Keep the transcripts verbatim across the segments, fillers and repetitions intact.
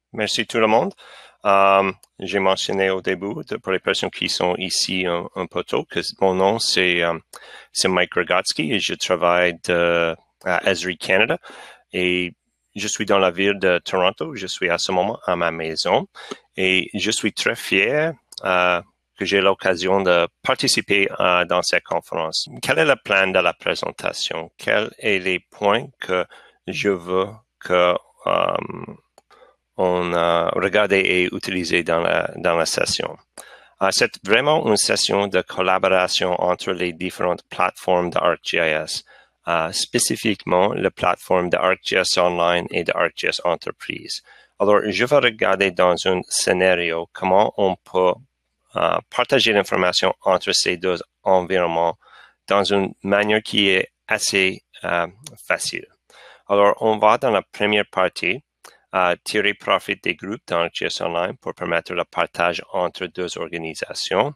Merci tout le monde. Um, j'ai mentionné au début, de, pour les personnes qui sont ici un, un peu tôt, que mon nom c'est um, c'est Mike Rogotsky et je travaille de, à Esri Canada et je suis dans la ville de Toronto. Je suis à ce moment à ma maison et je suis très fier uh, que j'ai l'occasion de participer uh, dans cette conférence. Quel est le plan de la présentation? Quels sont les points que je veux que um, on a regardé et utilisé dans la, dans la session. Uh, c'est vraiment une session de collaboration entre les différentes plateformes de ArcGIS, uh, spécifiquement la plateforme de ArcGIS Online et de ArcGIS Enterprise. Alors, je vais regarder dans un scénario comment on peut uh, partager l'information entre ces deux environnements dans une manière qui est assez uh, facile. Alors, on va dans la première partie, Uh, tirer profit des groupes dans ArcGIS Online pour permettre le partage entre deux organisations.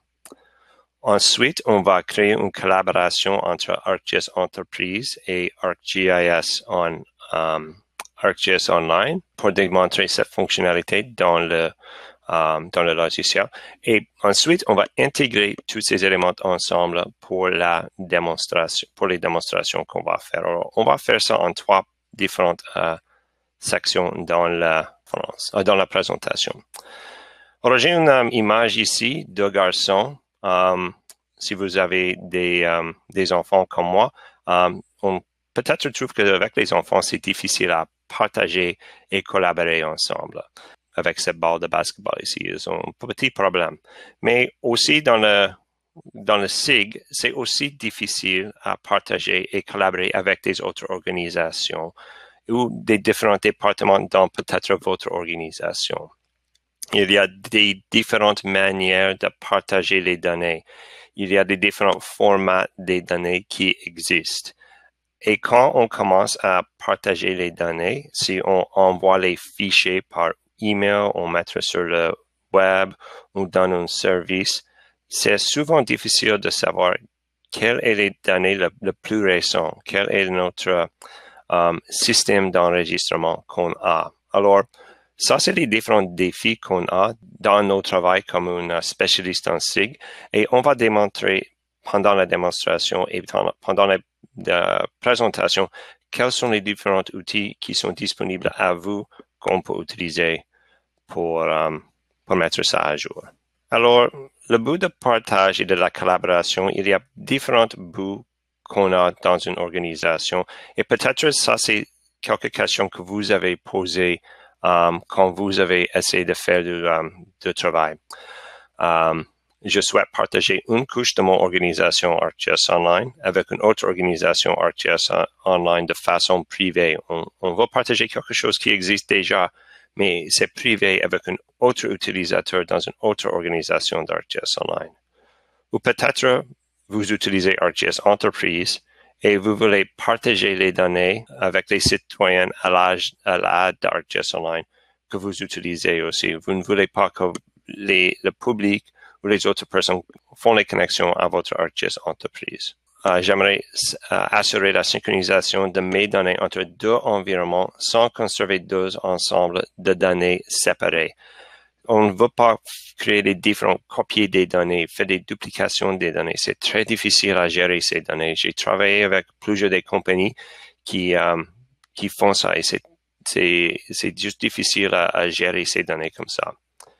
Ensuite, on va créer une collaboration entre ArcGIS Enterprise et ArcGIS, on, um, ArcGIS Online pour démontrer cette fonctionnalité dans le, um, dans le logiciel. Et ensuite, on va intégrer tous ces éléments ensemble pour la démonstration, pour les démonstrations qu'on va faire. Alors, on va faire ça en trois différentes uh, section dans la, dans la présentation. Alors, j'ai une um, image ici de garçons. Um, si vous avez des, um, des enfants comme moi, um, on peut-être trouve qu'avec les enfants, c'est difficile à partager et collaborer ensemble. Avec cette balle de basketball ici, ils ont un petit problème. Mais aussi dans le, dans le S I G, c'est aussi difficile à partager et collaborer avec des autres organisations ou des différents départements dans peut-être votre organisation. Il y a des différentes manières de partager les données. Il y a des différents formats des données qui existent. Et quand on commence à partager les données, si on envoie les fichiers par email, on met sur le web, on donne un service, c'est souvent difficile de savoir quelles sont les données le, le plus récentes, quel est notre Um, système d'enregistrement qu'on a. Alors, ça, c'est les différents défis qu'on a dans nos travaux comme un spécialiste en S I G et on va démontrer pendant la démonstration et pendant la, la présentation quels sont les différents outils qui sont disponibles à vous qu'on peut utiliser pour, um, pour mettre ça à jour. Alors, le but de partage et de la collaboration, il y a différents bouts qu'on a dans une organisation. Et peut-être ça, c'est quelques questions que vous avez posées um, quand vous avez essayé de faire du, um, du travail. Um, je souhaite partager une couche de mon organisation ArcGIS Online avec une autre organisation ArcGIS Online de façon privée. On, on va partager quelque chose qui existe déjà, mais c'est privé avec un autre utilisateur dans une autre organisation d'ArcGIS Online. Ou peut-être vous utilisez ArcGIS Enterprise et vous voulez partager les données avec les citoyens à l'aide d'ArcGIS Online que vous utilisez aussi. Vous ne voulez pas que les, le public ou les autres personnes font les connexions à votre ArcGIS Enterprise. Uh, J'aimerais uh, assurer la synchronisation de mes données entre deux environnements sans conserver deux ensembles de données séparés. On ne veut pas créer des différents copies des données, faire des duplications des données. C'est très difficile à gérer ces données. J'ai travaillé avec plusieurs des compagnies qui, um, qui font ça et c'est, c'est, c'est juste difficile à, à gérer ces données comme ça.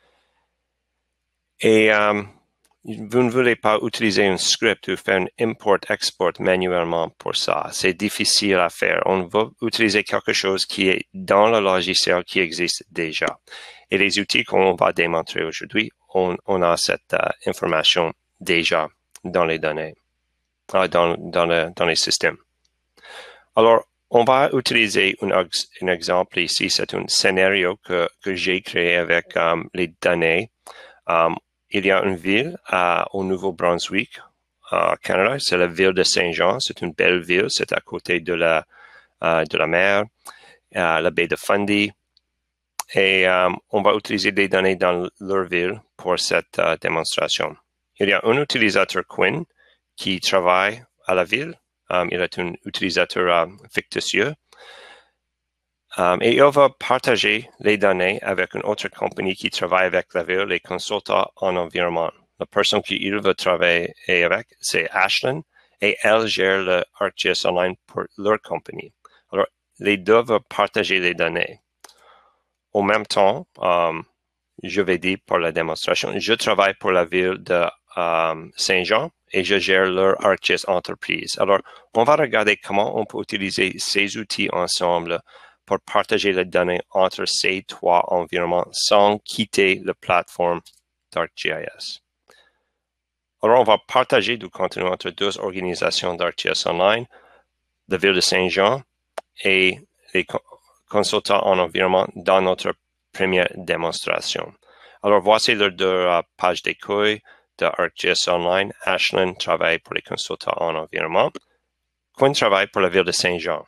Et um, vous ne voulez pas utiliser un script ou faire un import-export manuellement pour ça. C'est difficile à faire. On veut utiliser quelque chose qui est dans le logiciel qui existe déjà. Et les outils qu'on va démontrer aujourd'hui, on, on a cette uh, information déjà dans les données, uh, dans, dans, le, dans les systèmes. Alors, on va utiliser un, un exemple ici. C'est un scénario que, que j'ai créé avec um, les données. Um, il y a une ville uh, au Nouveau-Brunswick, au Canada. C'est la ville de Saint-Jean. C'est une belle ville. C'est à côté de la, uh, de la mer, uh, la baie de Fundy. Et um, on va utiliser des données dans leur ville pour cette uh, démonstration. Il y a un utilisateur Quinn qui travaille à la ville. Um, il est un utilisateur uh, fictitieux. Um, et on va partager les données avec une autre compagnie qui travaille avec la ville, les consultants en environnement. La personne qu'il veut travailler avec, c'est Ashland, et elle gère le ArcGIS Online pour leur compagnie. Alors, les deux vont partager les données. Au même temps, um, je vais dire pour la démonstration, je travaille pour la ville de um, Saint-Jean et je gère leur ArcGIS entreprise. Alors, on va regarder comment on peut utiliser ces outils ensemble pour partager les données entre ces trois environnements sans quitter la plateforme d'ArcGIS. Alors, on va partager du contenu entre deux organisations d'ArcGIS Online, la ville de Saint-Jean et les consultants en environnement dans notre première démonstration. Alors, voici leur deux uh, pages d'accueil de ArcGIS Online. Ashland travaille pour les consultants en environnement. Quinn travaille pour la ville de Saint-Jean.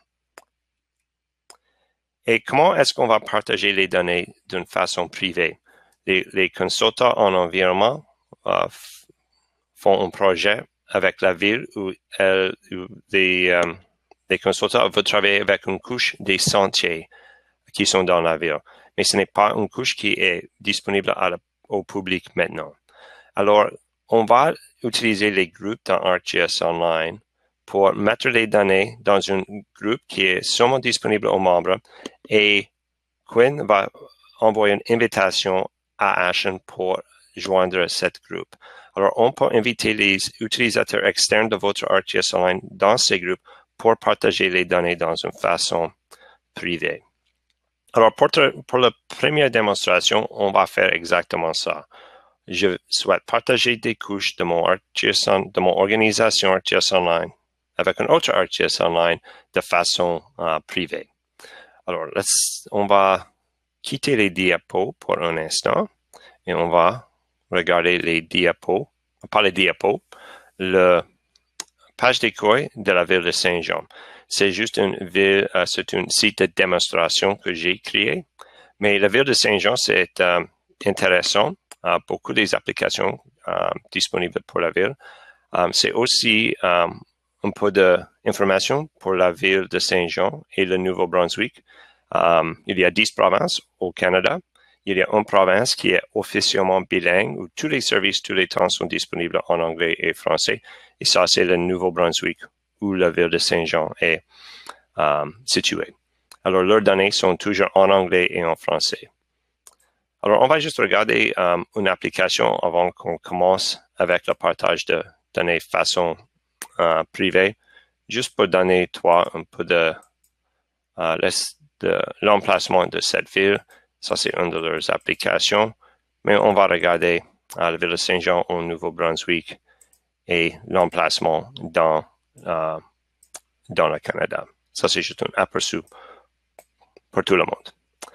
Et comment est-ce qu'on va partager les données d'une façon privée? Les, les consultants en environnement uh, font un projet avec la ville où, elle, où les, um, les consultants veulent travailler avec une couche des sentiers qui sont dans la ville. Mais ce n'est pas une couche qui est disponible à la, au public maintenant. Alors, on va utiliser les groupes dans ArcGIS Online pour mettre les données dans un groupe qui est seulement disponible aux membres et Quinn va envoyer une invitation à Ashland pour joindre cette groupe. Alors, on peut inviter les utilisateurs externes de votre ArcGIS Online dans ces groupes pour partager les données dans une façon privée. Alors, pour, pour la première démonstration, on va faire exactement ça. Je souhaite partager des couches de mon ArcGIS, de mon organisation ArcGIS Online avec un autre ArcGIS Online de façon uh, privée. Alors, on va quitter les diapos pour un instant et on va regarder les diapos, pas les diapos, le page d'accueil de la ville de Saint-Jean. C'est juste une ville, uh, c'est un site de démonstration que j'ai créé, mais la ville de Saint-Jean, c'est uh, intéressant. Uh, beaucoup des applications uh, disponibles pour la ville. Um, c'est aussi um, un peu d'informations pour la ville de Saint-Jean et le Nouveau-Brunswick. Um, il y a dix provinces au Canada. Il y a une province qui est officiellement bilingue où tous les services, tous les temps sont disponibles en anglais et français. Et ça, c'est le Nouveau-Brunswick où la ville de Saint-Jean est um, située. Alors, leurs données sont toujours en anglais et en français. Alors, on va juste regarder um, une application avant qu'on commence avec le partage de données de façon uh, privée, juste pour donner toi un peu de, uh, de l'emplacement de cette ville. Ça, c'est une de leurs applications. Mais on va regarder uh, la ville de Saint-Jean au Nouveau-Brunswick et l'emplacement dans, uh, dans le Canada. Ça, c'est juste un aperçu pour tout le monde.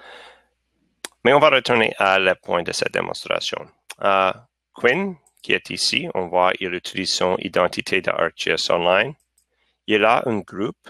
Mais on va retourner à le point de cette démonstration. Uh, Quinn, qui est ici, on voit qu'il utilise son identité de ArcGIS Online. Il a un groupe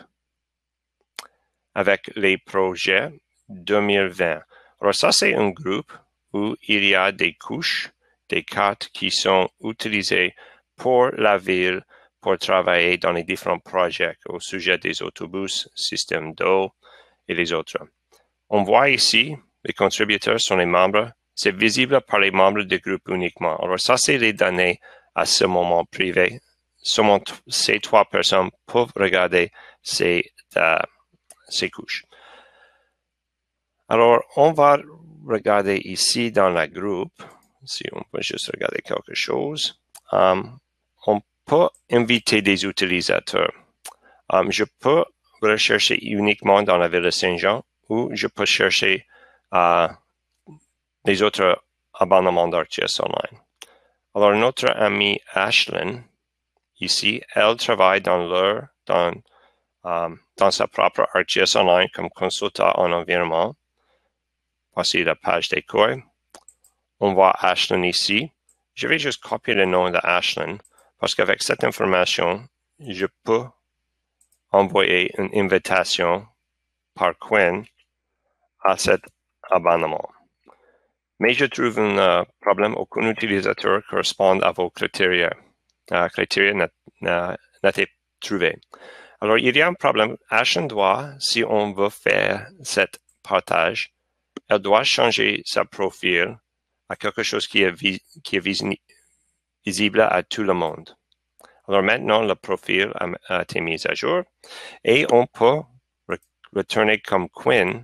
avec les projets deux mille vingt. Alors ça, c'est un groupe où il y a des couches, des cartes qui sont utilisées pour la ville pour travailler dans les différents projets au sujet des autobus, système d'eau et les autres. On voit ici, les contributeurs sont les membres. C'est visible par les membres du groupe uniquement. Alors ça, c'est les données à ce moment privé. Seulement ces trois personnes peuvent regarder ces, uh, ces couches. Alors, on va regarder ici dans la groupe, si on peut juste regarder quelque chose. Um, on peut inviter des utilisateurs. Um, je peux rechercher uniquement dans la ville de Saint-Jean ou je peux chercher uh, les autres abonnements d'ArcGIS Online. Alors, notre amie Ashland, ici, elle travaille dans leur, dans, um, dans sa propre ArcGIS Online comme consultant en environnement. Voici la page d'accueil. On voit Ashland ici. Je vais juste copier le nom de Ashland parce qu'avec cette information, je peux envoyer une invitation par Quinn à cet abonnement. Mais je trouve un uh, problème. Aucun utilisateur correspond à vos critères. Uh, critères n'a été trouvé. Alors, il y a un problème. Ashland doit, si on veut faire cette partage, elle doit changer sa profil à quelque chose qui est, vi qui est vis visible à tout le monde. Alors maintenant, le profil a, a été mis à jour et on peut re retourner comme Quinn,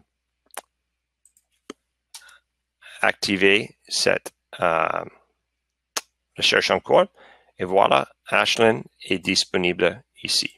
activer cette euh, recherche encore et voilà, Ashlyn est disponible ici.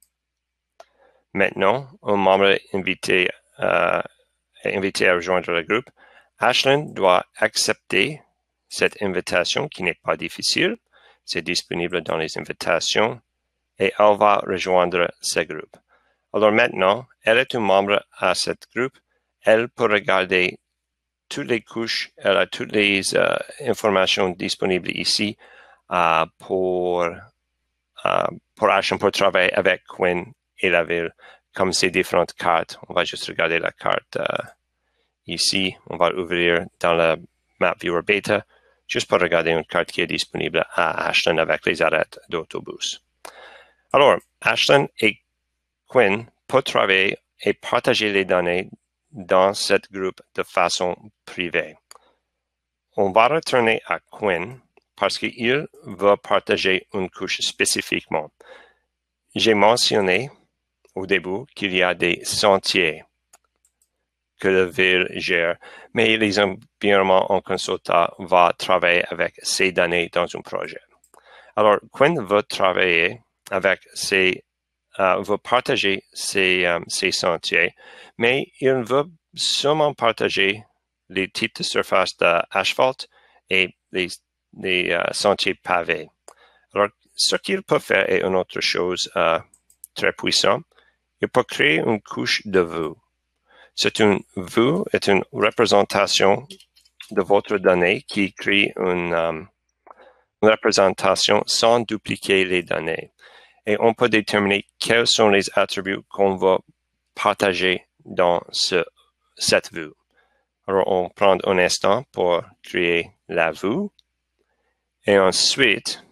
Maintenant, un membre invité, euh, invité à rejoindre le groupe, Ashlyn doit accepter cette invitation qui n'est pas difficile. C'est disponible dans les invitations et elle va rejoindre ce groupe. Alors maintenant, elle est un membre à ce groupe. Elle peut regarder toutes les couches, elle a toutes les euh, informations disponibles ici euh, pour, euh, pour Ashlyn pour travailler avec Quinn et la ville, comme ces différentes cartes. On va juste regarder la carte euh, ici. On va ouvrir dans le Map Viewer Beta, juste pour regarder une carte qui est disponible à Ashlyn avec les arrêts d'autobus. Alors, Ashlyn et Quinn peuvent travailler et partager les données dans ce groupe de façon privée. On va retourner à Quinn parce qu'il va partager une couche spécifiquement. J'ai mentionné au début qu'il y a des sentiers que la ville gère, mais les environnements en consultant va travailler avec ces données dans un projet. Alors, Quinn va travailler avec ces, euh, va partager ces, um, ces sentiers, mais il veut seulement partager les types de surface d'asphalte et les, les uh, sentiers pavés. Alors, ce qu'il peut faire est une autre chose uh, très puissante. Il peut créer une couche de vue. C'est une vue, est une représentation de votre donnée qui crée une, um, une représentation sans dupliquer les données. Et on peut déterminer quels sont les attributs qu'on va partager dans ce, cette vue. Alors, on prend un instant pour créer la vue. Et ensuite,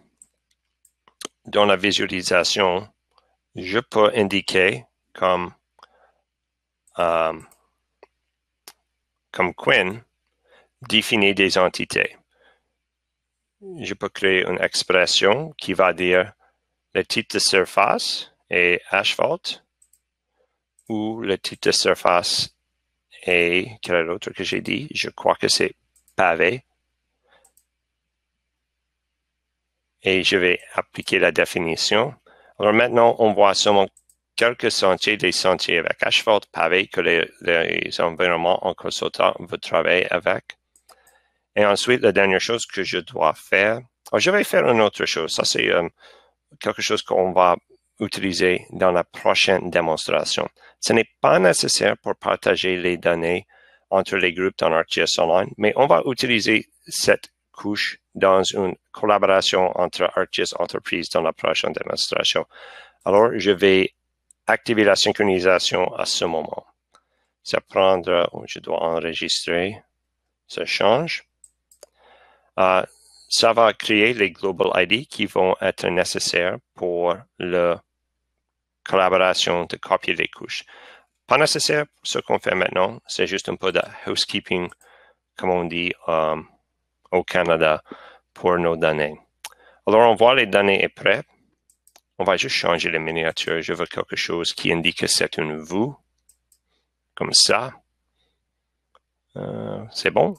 dans la visualisation, je peux indiquer comme, um, comme Quinn, définir des entités. Je peux créer une expression qui va dire le type de surface est asphalte ou le type de surface est, quel est l'autre que j'ai dit? Je crois que c'est pavé. Et je vais appliquer la définition. Alors maintenant, on voit seulement quelques sentiers, des sentiers avec asphalte, pavé, que les, les environnements en consultant vont travailler avec. Et ensuite, la dernière chose que je dois faire, alors je vais faire une autre chose. Ça, c'est um, quelque chose qu'on va utiliser dans la prochaine démonstration. Ce n'est pas nécessaire pour partager les données entre les groupes dans ArcGIS Online, mais on va utiliser cette couche dans une collaboration entre ArcGIS Entreprise dans la prochaine démonstration. Alors, je vais activer la synchronisation à ce moment. Ça prendra, je dois enregistrer, ça change. Uh, ça va créer les Global I D qui vont être nécessaires pour la collaboration de copier les couches. Pas nécessaire, ce qu'on fait maintenant, c'est juste un peu de housekeeping, comme on dit um, au Canada, pour nos données. Alors, on voit les données est prêt. On va juste changer les miniatures. Je veux quelque chose qui indique que c'est une vue, comme ça. Euh, c'est bon.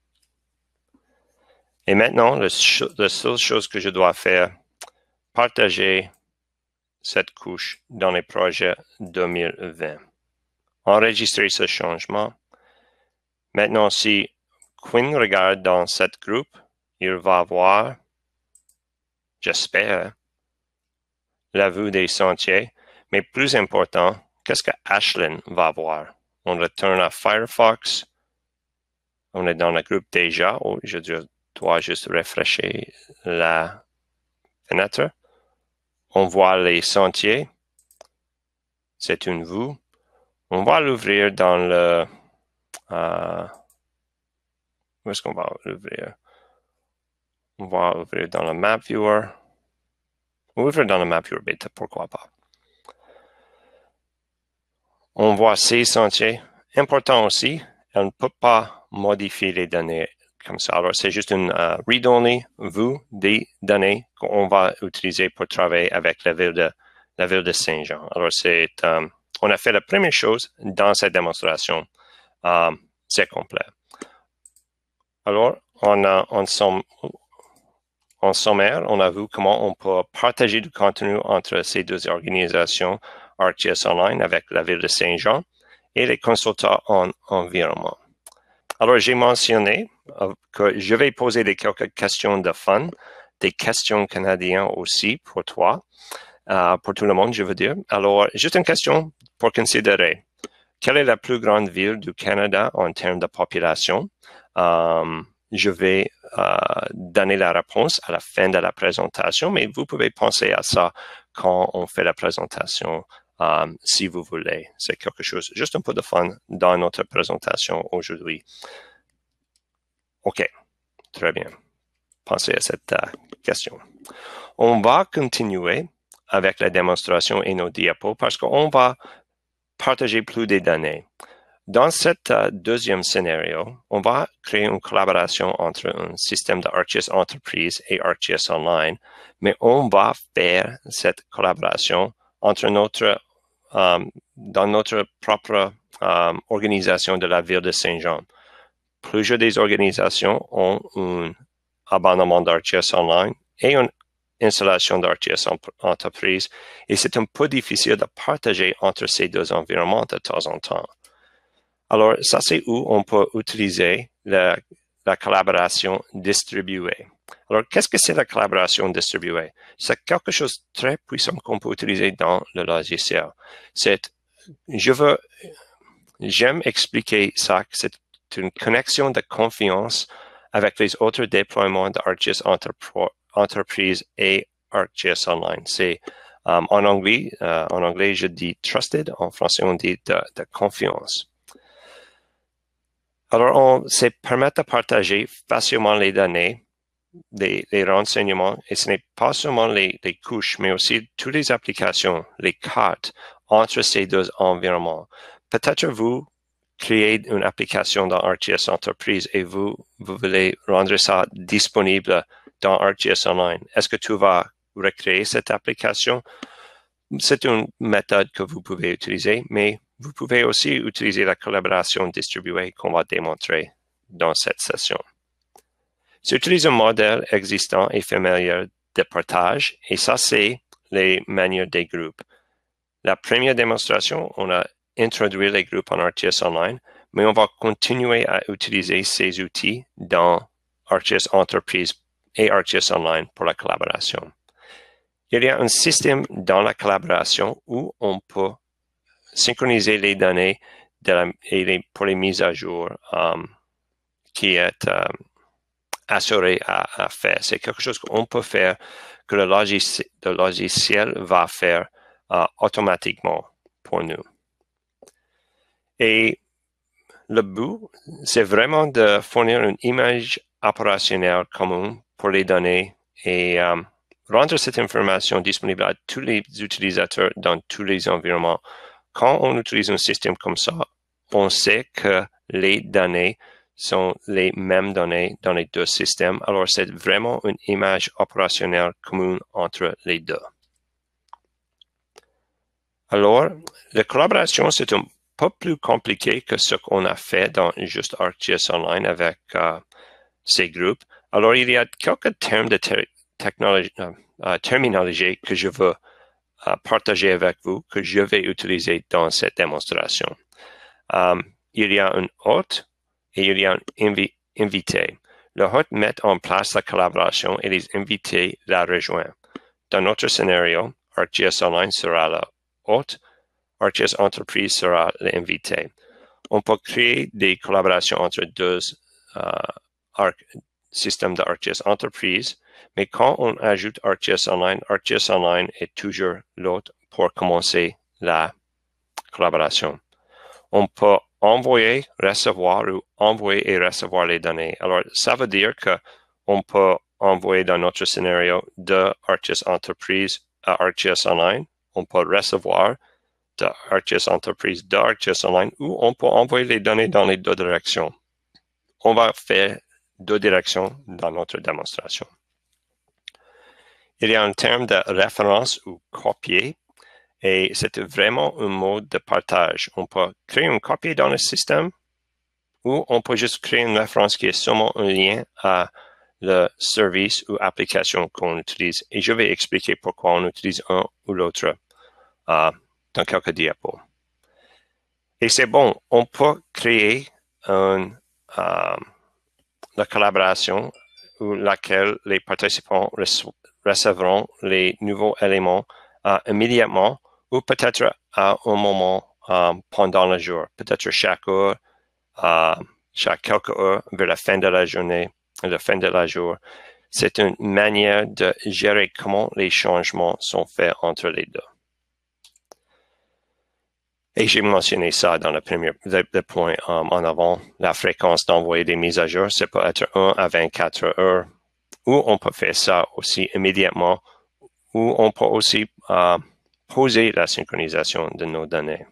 Et maintenant, le, la seule chose que je dois faire, partager cette couche dans les projets deux mille vingt. Enregistrer ce changement. Maintenant, si Quinn regarde dans cette groupe, il va voir, j'espère, la vue des sentiers. Mais plus important, qu'est-ce que Ashlyn va voir? On retourne à Firefox. On est dans le groupe déjà. Oh, je dois juste rafraîchir la fenêtre. On voit les sentiers. C'est une vue. On va l'ouvrir dans le... Euh, où est-ce qu'on va l'ouvrir? On va l'ouvrir dans le Map Viewer. On va l'ouvrir dans le Map Viewer Beta, pourquoi pas. On voit ces sentiers. important aussi, elle ne peut pas modifier les données comme ça. Alors, c'est juste une uh, read-only vue des données qu'on va utiliser pour travailler avec la ville de, la ville de Saint-Jean. Alors, c'est, um, on a fait la première chose dans cette démonstration. Um, c'est complet. Alors, on a, en, somme, en sommaire, on a vu comment on peut partager du contenu entre ces deux organisations ArcGIS Online avec la ville de Saint-Jean et les consultants en environnement. Alors, j'ai mentionné que je vais poser des quelques questions de fun, des questions canadiennes aussi pour toi, euh, pour tout le monde, je veux dire. Alors, juste une question pour considérer. Quelle est la plus grande ville du Canada en termes de population? Um, je vais euh, donner la réponse à la fin de la présentation, mais vous pouvez penser à ça quand on fait la présentation, um, si vous voulez. C'est quelque chose, juste un peu de fun dans notre présentation aujourd'hui. OK, très bien. Pensez à cette uh, question. On va continuer avec la démonstration et nos diapos parce qu'on va partager plus de données. Dans cet uh, deuxième scénario, on va créer une collaboration entre un système de ArcGIS Enterprise et ArcGIS Online, mais on va faire cette collaboration entre notre, um, dans notre propre um, organisation de la ville de Saint-Jean. Plusieurs des organisations ont un abonnement d'ArcGIS Online et une installation d'ArcGIS Enterprise, et c'est un peu difficile de partager entre ces deux environnements de temps en temps. Alors, ça, c'est où on peut utiliser la, la collaboration distribuée. Alors, qu'est-ce que c'est la collaboration distribuée? C'est quelque chose de très puissant qu'on peut utiliser dans le logiciel. C'est, je veux, j'aime expliquer ça, que c'est une connexion de confiance avec les autres déploiements de ArcGIS Enterprise et ArcGIS Online. C'est, um, en anglais, uh, en anglais, je dis trusted, en français, on dit de, de confiance. Alors, on se permet de partager facilement les données, les, les renseignements, et ce n'est pas seulement les, les couches, mais aussi toutes les applications, les cartes entre ces deux environnements. Peut-être vous créez une application dans ArcGIS Enterprise et vous, vous voulez rendre ça disponible dans ArcGIS Online. Est-ce que tu vas recréer cette application? C'est une méthode que vous pouvez utiliser, mais vous pouvez aussi utiliser la collaboration distribuée qu'on va démontrer dans cette session. J'utilise un modèle existant et familier de partage, et ça, c'est les manières des groupes. La première démonstration, on a introduit les groupes en ArcGIS Online, mais on va continuer à utiliser ces outils dans ArcGIS Enterprise et ArcGIS Online pour la collaboration. Il y a un système dans la collaboration où on peut synchroniser les données de la, et les, pour les mises à jour um, qui est um, assuré à, à faire. C'est quelque chose qu'on peut faire, que le logiciel, le logiciel va faire uh, automatiquement pour nous. Et le but, c'est vraiment de fournir une image opérationnelle commune pour les données et um, rendre cette information disponible à tous les utilisateurs dans tous les environnements. Quand on utilise un système comme ça, on sait que les données sont les mêmes données dans les deux systèmes. Alors, c'est vraiment une image opérationnelle commune entre les deux. Alors, la collaboration, c'est un peu plus compliqué que ce qu'on a fait dans juste ArcGIS Online avec uh, ces groupes. Alors, il y a quelques termes de ter technologie, uh, terminologie que je veux uh, partager avec vous, que je vais utiliser dans cette démonstration. Um, il y a un hôte et il y a un invi invité. Le hôte met en place la collaboration et les invités la rejoignent. Dans notre scénario, ArcGIS Online sera le hôte, ArcGIS Enterprise sera l'invité. On peut créer des collaborations entre deux uh, systèmes de ArcGIS Enterprise, mais quand on ajoute ArcGIS Online, ArcGIS Online est toujours l'hôte pour commencer la collaboration. On peut envoyer, recevoir ou envoyer et recevoir les données. Alors, ça veut dire qu'on peut envoyer dans notre scénario de ArcGIS Enterprise à ArcGIS Online. On peut recevoir de ArcGIS Entreprise, de ArcGIS Online, où on peut envoyer les données dans les deux directions. On va faire deux directions dans notre démonstration. Il y a un terme de référence ou copier, et c'est vraiment un mode de partage. On peut créer une copie dans le système, ou on peut juste créer une référence qui est seulement un lien à le service ou application qu'on utilise. Et je vais expliquer pourquoi on utilise un ou l'autre uh, dans quelques diapos. Et c'est bon, on peut créer une uh, la collaboration où laquelle les participants rece recevront les nouveaux éléments uh, immédiatement ou peut-être à un moment um, pendant le jour, peut-être chaque heure, uh, chaque quelques heures vers la fin de la journée, la fin de la jour. C'est une manière de gérer comment les changements sont faits entre les deux. Et j'ai mentionné ça dans le premier le, le point um, en avant, la fréquence d'envoyer des mises à jour, ça peut être un à vingt-quatre heures, ou on peut faire ça aussi immédiatement, ou on peut aussi uh, poser la synchronisation de nos données.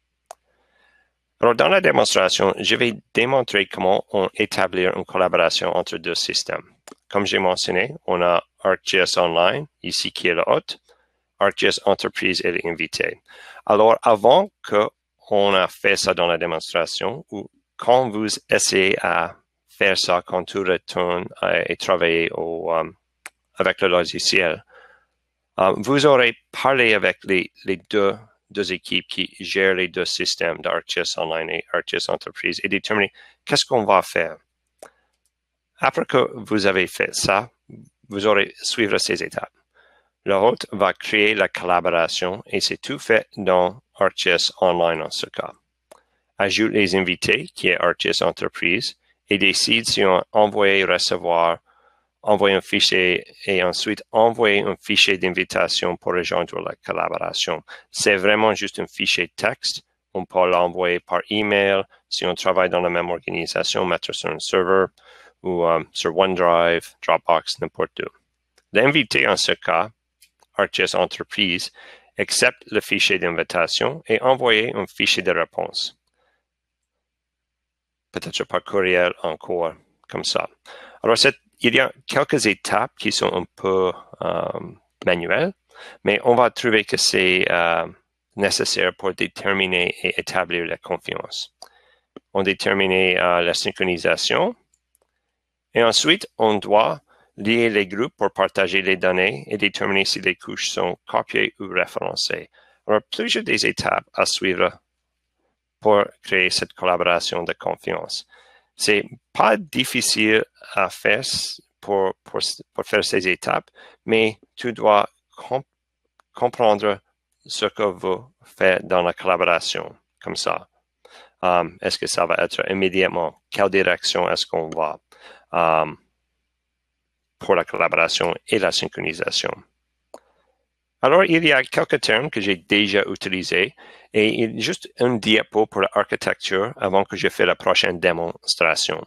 Alors, dans la démonstration, je vais démontrer comment on établir une collaboration entre deux systèmes. Comme j'ai mentionné, on a ArcGIS Online, ici qui est le hôte, ArcGIS Entreprise est l'invité. Alors, avant qu'on a fait ça dans la démonstration, ou quand vous essayez à faire ça, quand tu retournes et travailler au, um, avec le logiciel, um, vous aurez parlé avec les, les deux deux équipes qui gèrent les deux systèmes d'ArcGIS Online et ArcGIS Entreprise et déterminer qu'est-ce qu'on va faire. Après que vous avez fait ça, vous aurez suivre ces étapes. Le hôte va créer la collaboration et c'est tout fait dans ArcGIS Online en ce cas. Ajoute les invités, qui est ArcGIS Entreprise, et décide si on envoie, recevoir, envoyer un fichier et ensuite envoyer un fichier d'invitation pour rejoindre la collaboration. C'est vraiment juste un fichier texte. On peut l'envoyer par email si on travaille dans la même organisation, mettre sur un serveur ou um, sur OneDrive, Dropbox, n'importe où. L'invité en ce cas, ArcGIS Entreprise, accepte le fichier d'invitation et envoie un fichier de réponse. Peut-être par courriel encore, comme ça. Alors, cette il y a quelques étapes qui sont un peu euh, manuelles, mais on va trouver que c'est euh, nécessaire pour déterminer et établir la confiance. On détermine euh, la synchronisation et ensuite on doit lier les groupes pour partager les données et déterminer si les couches sont copiées ou référencées. Alors, plusieurs des étapes à suivre pour créer cette collaboration de confiance. C'est pas difficile à faire pour, pour, pour faire ces étapes, mais tu dois comp comprendre ce que vous faites dans la collaboration, comme ça. Um, est-ce que ça va être immédiatement? Quelle direction est-ce qu'on va um, pour la collaboration et la synchronisation? Alors, il y a quelques termes que j'ai déjà utilisés et il y a juste un diapo pour l'architecture avant que je fasse la prochaine démonstration.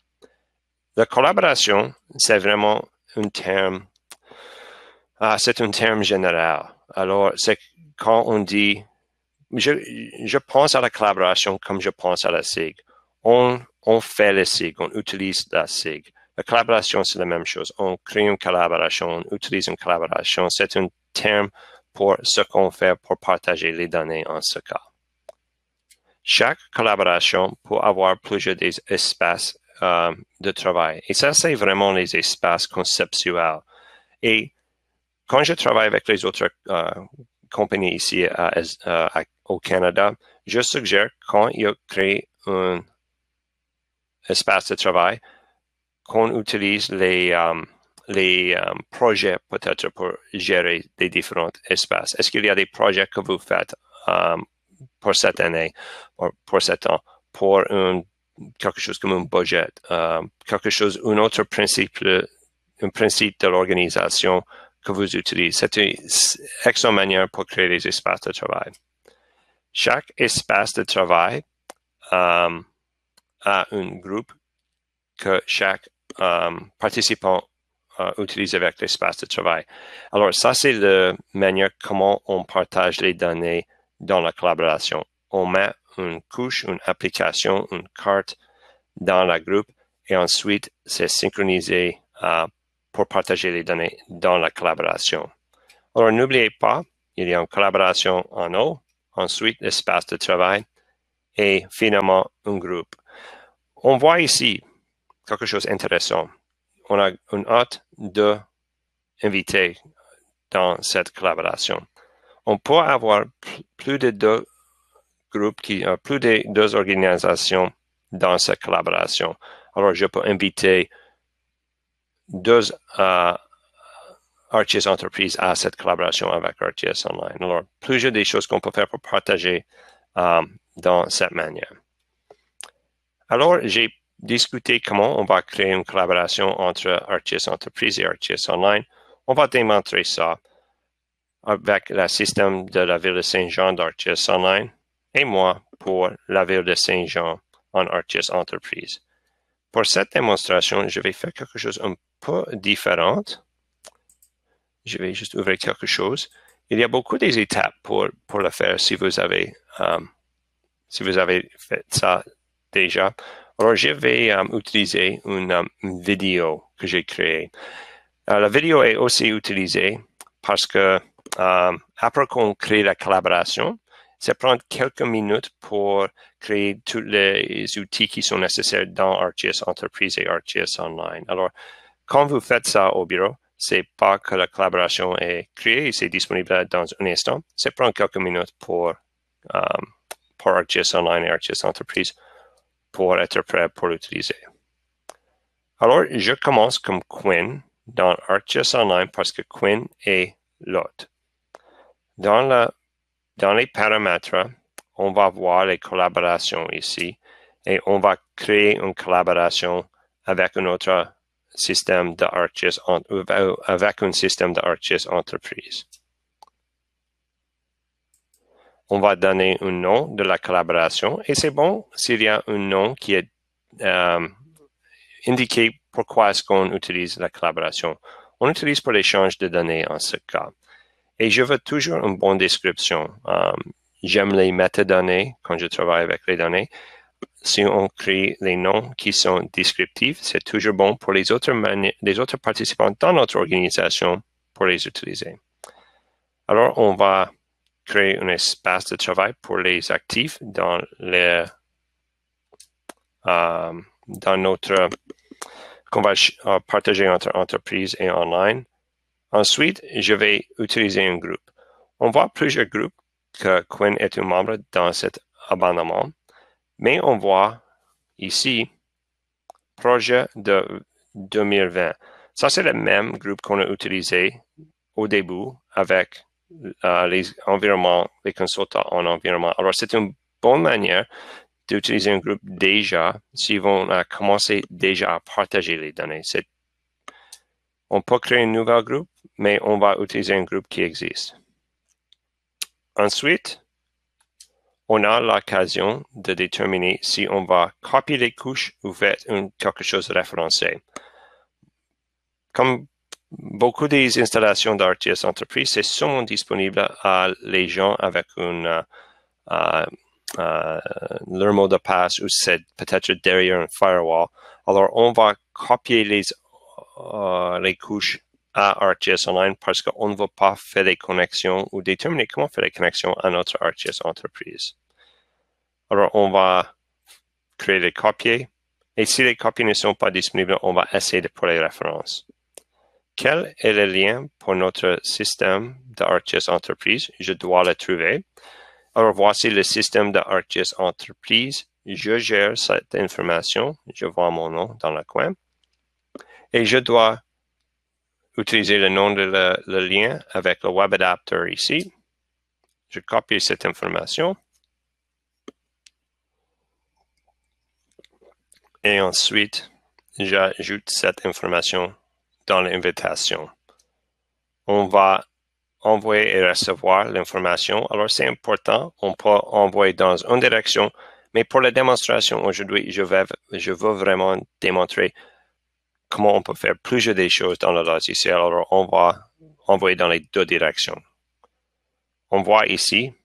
La collaboration, c'est vraiment un terme, ah, c'est un terme général. Alors, c'est quand on dit, je, je pense à la collaboration comme je pense à la S I G. On, on fait la S I G, on utilise la S I G. La collaboration, c'est la même chose. On crée une collaboration, on utilise une collaboration. C'est un terme pour ce qu'on fait pour partager les données en ce cas. Chaque collaboration peut avoir plusieurs des espaces euh, de travail. Et ça, c'est vraiment les espaces conceptuels. Et quand je travaille avec les autres euh, compagnies ici à, à, au Canada, je suggère quand ils créent un espace de travail, qu'on utilise les, um, les um, projets peut-être pour gérer les différents espaces. Est-ce qu'il y a des projets que vous faites um, pour cette année, ou pour cet an, pour un, quelque chose comme un budget, um, quelque chose, un autre principe, un principe de l'organisation que vous utilisez? C'est une excellente manière pour créer des espaces de travail. Chaque espace de travail um, a un groupe que chaque um, participant uh, utilise avec l'espace de travail. Alors, ça, c'est la manière comment on partage les données dans la collaboration. On met une couche, une application, une carte dans la groupe et ensuite c'est synchronisé euh, pour partager les données dans la collaboration. Alors, n'oubliez pas, il y a une collaboration en haut, ensuite l'espace de travail et finalement un groupe. On voit ici quelque chose d'intéressant. On a une hôte de invités dans cette collaboration. On peut avoir plus de deux groupes, qui, euh, plus de deux organisations dans cette collaboration. Alors, je peux inviter deux euh, R T S entreprises à cette collaboration avec R T S Online. Alors, plusieurs des choses qu'on peut faire pour partager euh, dans cette manière. Alors, j'ai discuté comment on va créer une collaboration entre R T S Entreprise et R T S Online. On va démontrer ça avec le système de la ville de Saint-Jean d'R T S Online et moi pour la ville de Saint-Jean en R T S Entreprise. Pour cette démonstration, je vais faire quelque chose un peu différent. Je vais juste ouvrir quelque chose. Il y a beaucoup d'étapes pour, pour le faire si vous avez, um, si vous avez fait ça déjà. Alors, je vais um, utiliser une, um, une vidéo que j'ai créée. Uh, la vidéo est aussi utilisée parce que um, après qu'on crée la collaboration, ça prend quelques minutes pour créer tous les outils qui sont nécessaires dans R T S Entreprise et R T S Online. Alors, quand vous faites ça au bureau, c'est pas que la collaboration est créée, c'est disponible dans un instant. Ça prend quelques minutes pour, um, pour R T S Online et R T S Entreprise pour être prêt pour l'utiliser. Alors, je commence comme Quinn dans R T S Online parce que Quinn est l'hôte. Dans, la, dans les paramètres, on va voir les collaborations ici et on va créer une collaboration avec un autre système de R T S, avec un système de R T S Entreprise. On va donner un nom de la collaboration et c'est bon s'il y a un nom qui est euh, indiqué pourquoi est-ce qu'on utilise la collaboration. On utilise pour l'échange de données en ce cas. Et je veux toujours une bonne description. Um, J'aime les métadonnées quand je travaille avec les données. Si on crée les noms qui sont descriptifs, c'est toujours bon pour les autres, les autres participants dans notre organisation pour les utiliser. Alors, on va créer un espace de travail pour les actifs dans, les, euh, dans notre qu'on va partager entre entreprises et online. Ensuite, je vais utiliser un groupe. On voit plusieurs groupes que Quinn est un membre dans cet abonnement, mais on voit ici projet de deux mille vingt. Ça, c'est le même groupe qu'on a utilisé au début avec euh, les environnements, les consultants en environnement. Alors, c'est une bonne manière d'utiliser un groupe déjà si on a commencé déjà à partager les données. C'est, on peut créer un nouvel groupe, mais on va utiliser un groupe qui existe. Ensuite, on a l'occasion de déterminer si on va copier les couches ou faire une, quelque chose de référencé. Comme beaucoup des installations d'R T S Entreprise, c'est seulement disponible à les gens avec une, uh, uh, leur mot de passe ou c'est peut-être derrière un firewall. Alors, on va copier les, uh, les couches à R T S Online parce qu'on ne veut pas faire des connexions ou déterminer comment faire les connexions à notre R T S Entreprise. Alors, on va créer les copies et si les copies ne sont pas disponibles, on va essayer de pour les références. Quel est le lien pour notre système de R T S Entreprise? Je dois le trouver. Alors, voici le système de R T S Entreprise. Je gère cette information. Je vois mon nom dans le coin. Et je dois utiliser le nom de le, le lien avec le Web Adapter ici. Je copie cette information. Et ensuite, j'ajoute cette information dans l'invitation. On va envoyer et recevoir l'information. Alors, c'est important. On peut envoyer dans une direction. Mais pour la démonstration aujourd'hui, je vais, je veux vraiment démontrer comment on peut faire plusieurs des choses dans le logiciel. Alors, on va envoyer dans les deux directions. On voit ici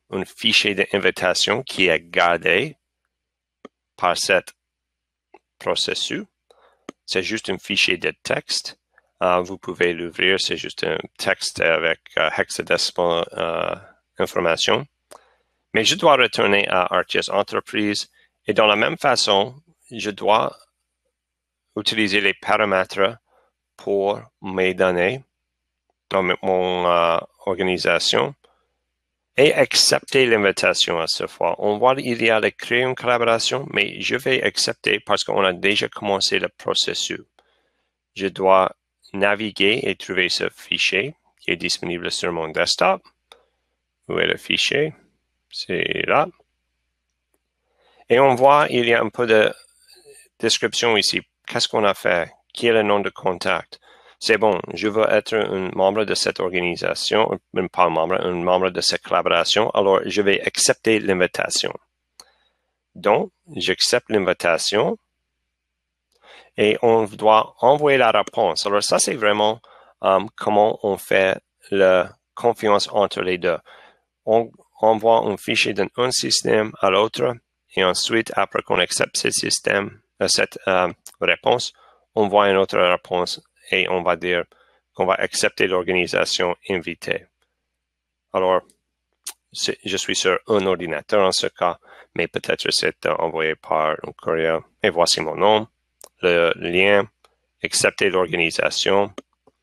un fichier d'invitation qui est gardé par cet processus. C'est juste un fichier de texte. Uh, vous pouvez l'ouvrir, c'est juste un texte avec uh, hexadecimal uh, information. Mais je dois retourner à ArcGIS Entreprise et dans la même façon, je dois utiliser les paramètres pour mes données dans mon uh, organisation et accepter l'invitation à ce fois. On voit qu'il y a de créer une collaboration, mais je vais accepter parce qu'on a déjà commencé le processus. Je dois naviguer et trouver ce fichier qui est disponible sur mon desktop. Où est le fichier? C'est là. Et on voit il y a un peu de description ici. Qu'est-ce qu'on a fait? Qui est le nom de contact? C'est bon, je veux être un membre de cette organisation, pas un membre, un membre de cette collaboration, alors je vais accepter l'invitation. Donc, j'accepte l'invitation et on doit envoyer la réponse. Alors ça, c'est vraiment um, comment on fait la confiance entre les deux. On envoie un fichier d'un système à l'autre et ensuite, après qu'on accepte ce système, cette euh, réponse, on voit une autre réponse et on va dire qu'on va accepter l'organisation invitée. Alors, je suis sur un ordinateur en ce cas, mais peut-être c'est envoyé par un courrier. Et voici mon nom, le lien, accepter l'organisation.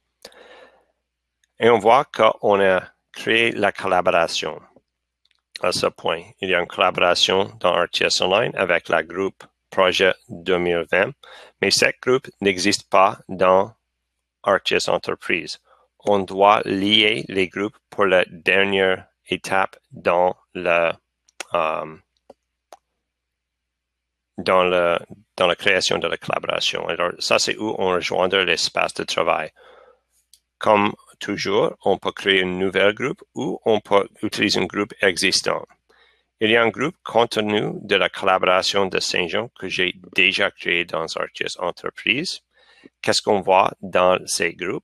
Et on voit qu'on a créé la collaboration. À ce point, il y a une collaboration dans ArcGIS Online avec la groupe Projet deux mille vingt, mais cette groupe n'existe pas dans ArcGIS Entreprise. On doit lier les groupes pour la dernière étape dans le um, dans le dans la création de la collaboration. Alors ça, c'est où on rejoindra l'espace de travail. Comme toujours, on peut créer un nouvel groupe ou on peut utiliser un groupe existant. Il y a un groupe contenu de la collaboration de Saint-Jean que j'ai déjà créé dans ArcGIS Entreprise. Qu'est-ce qu'on voit dans ces groupes?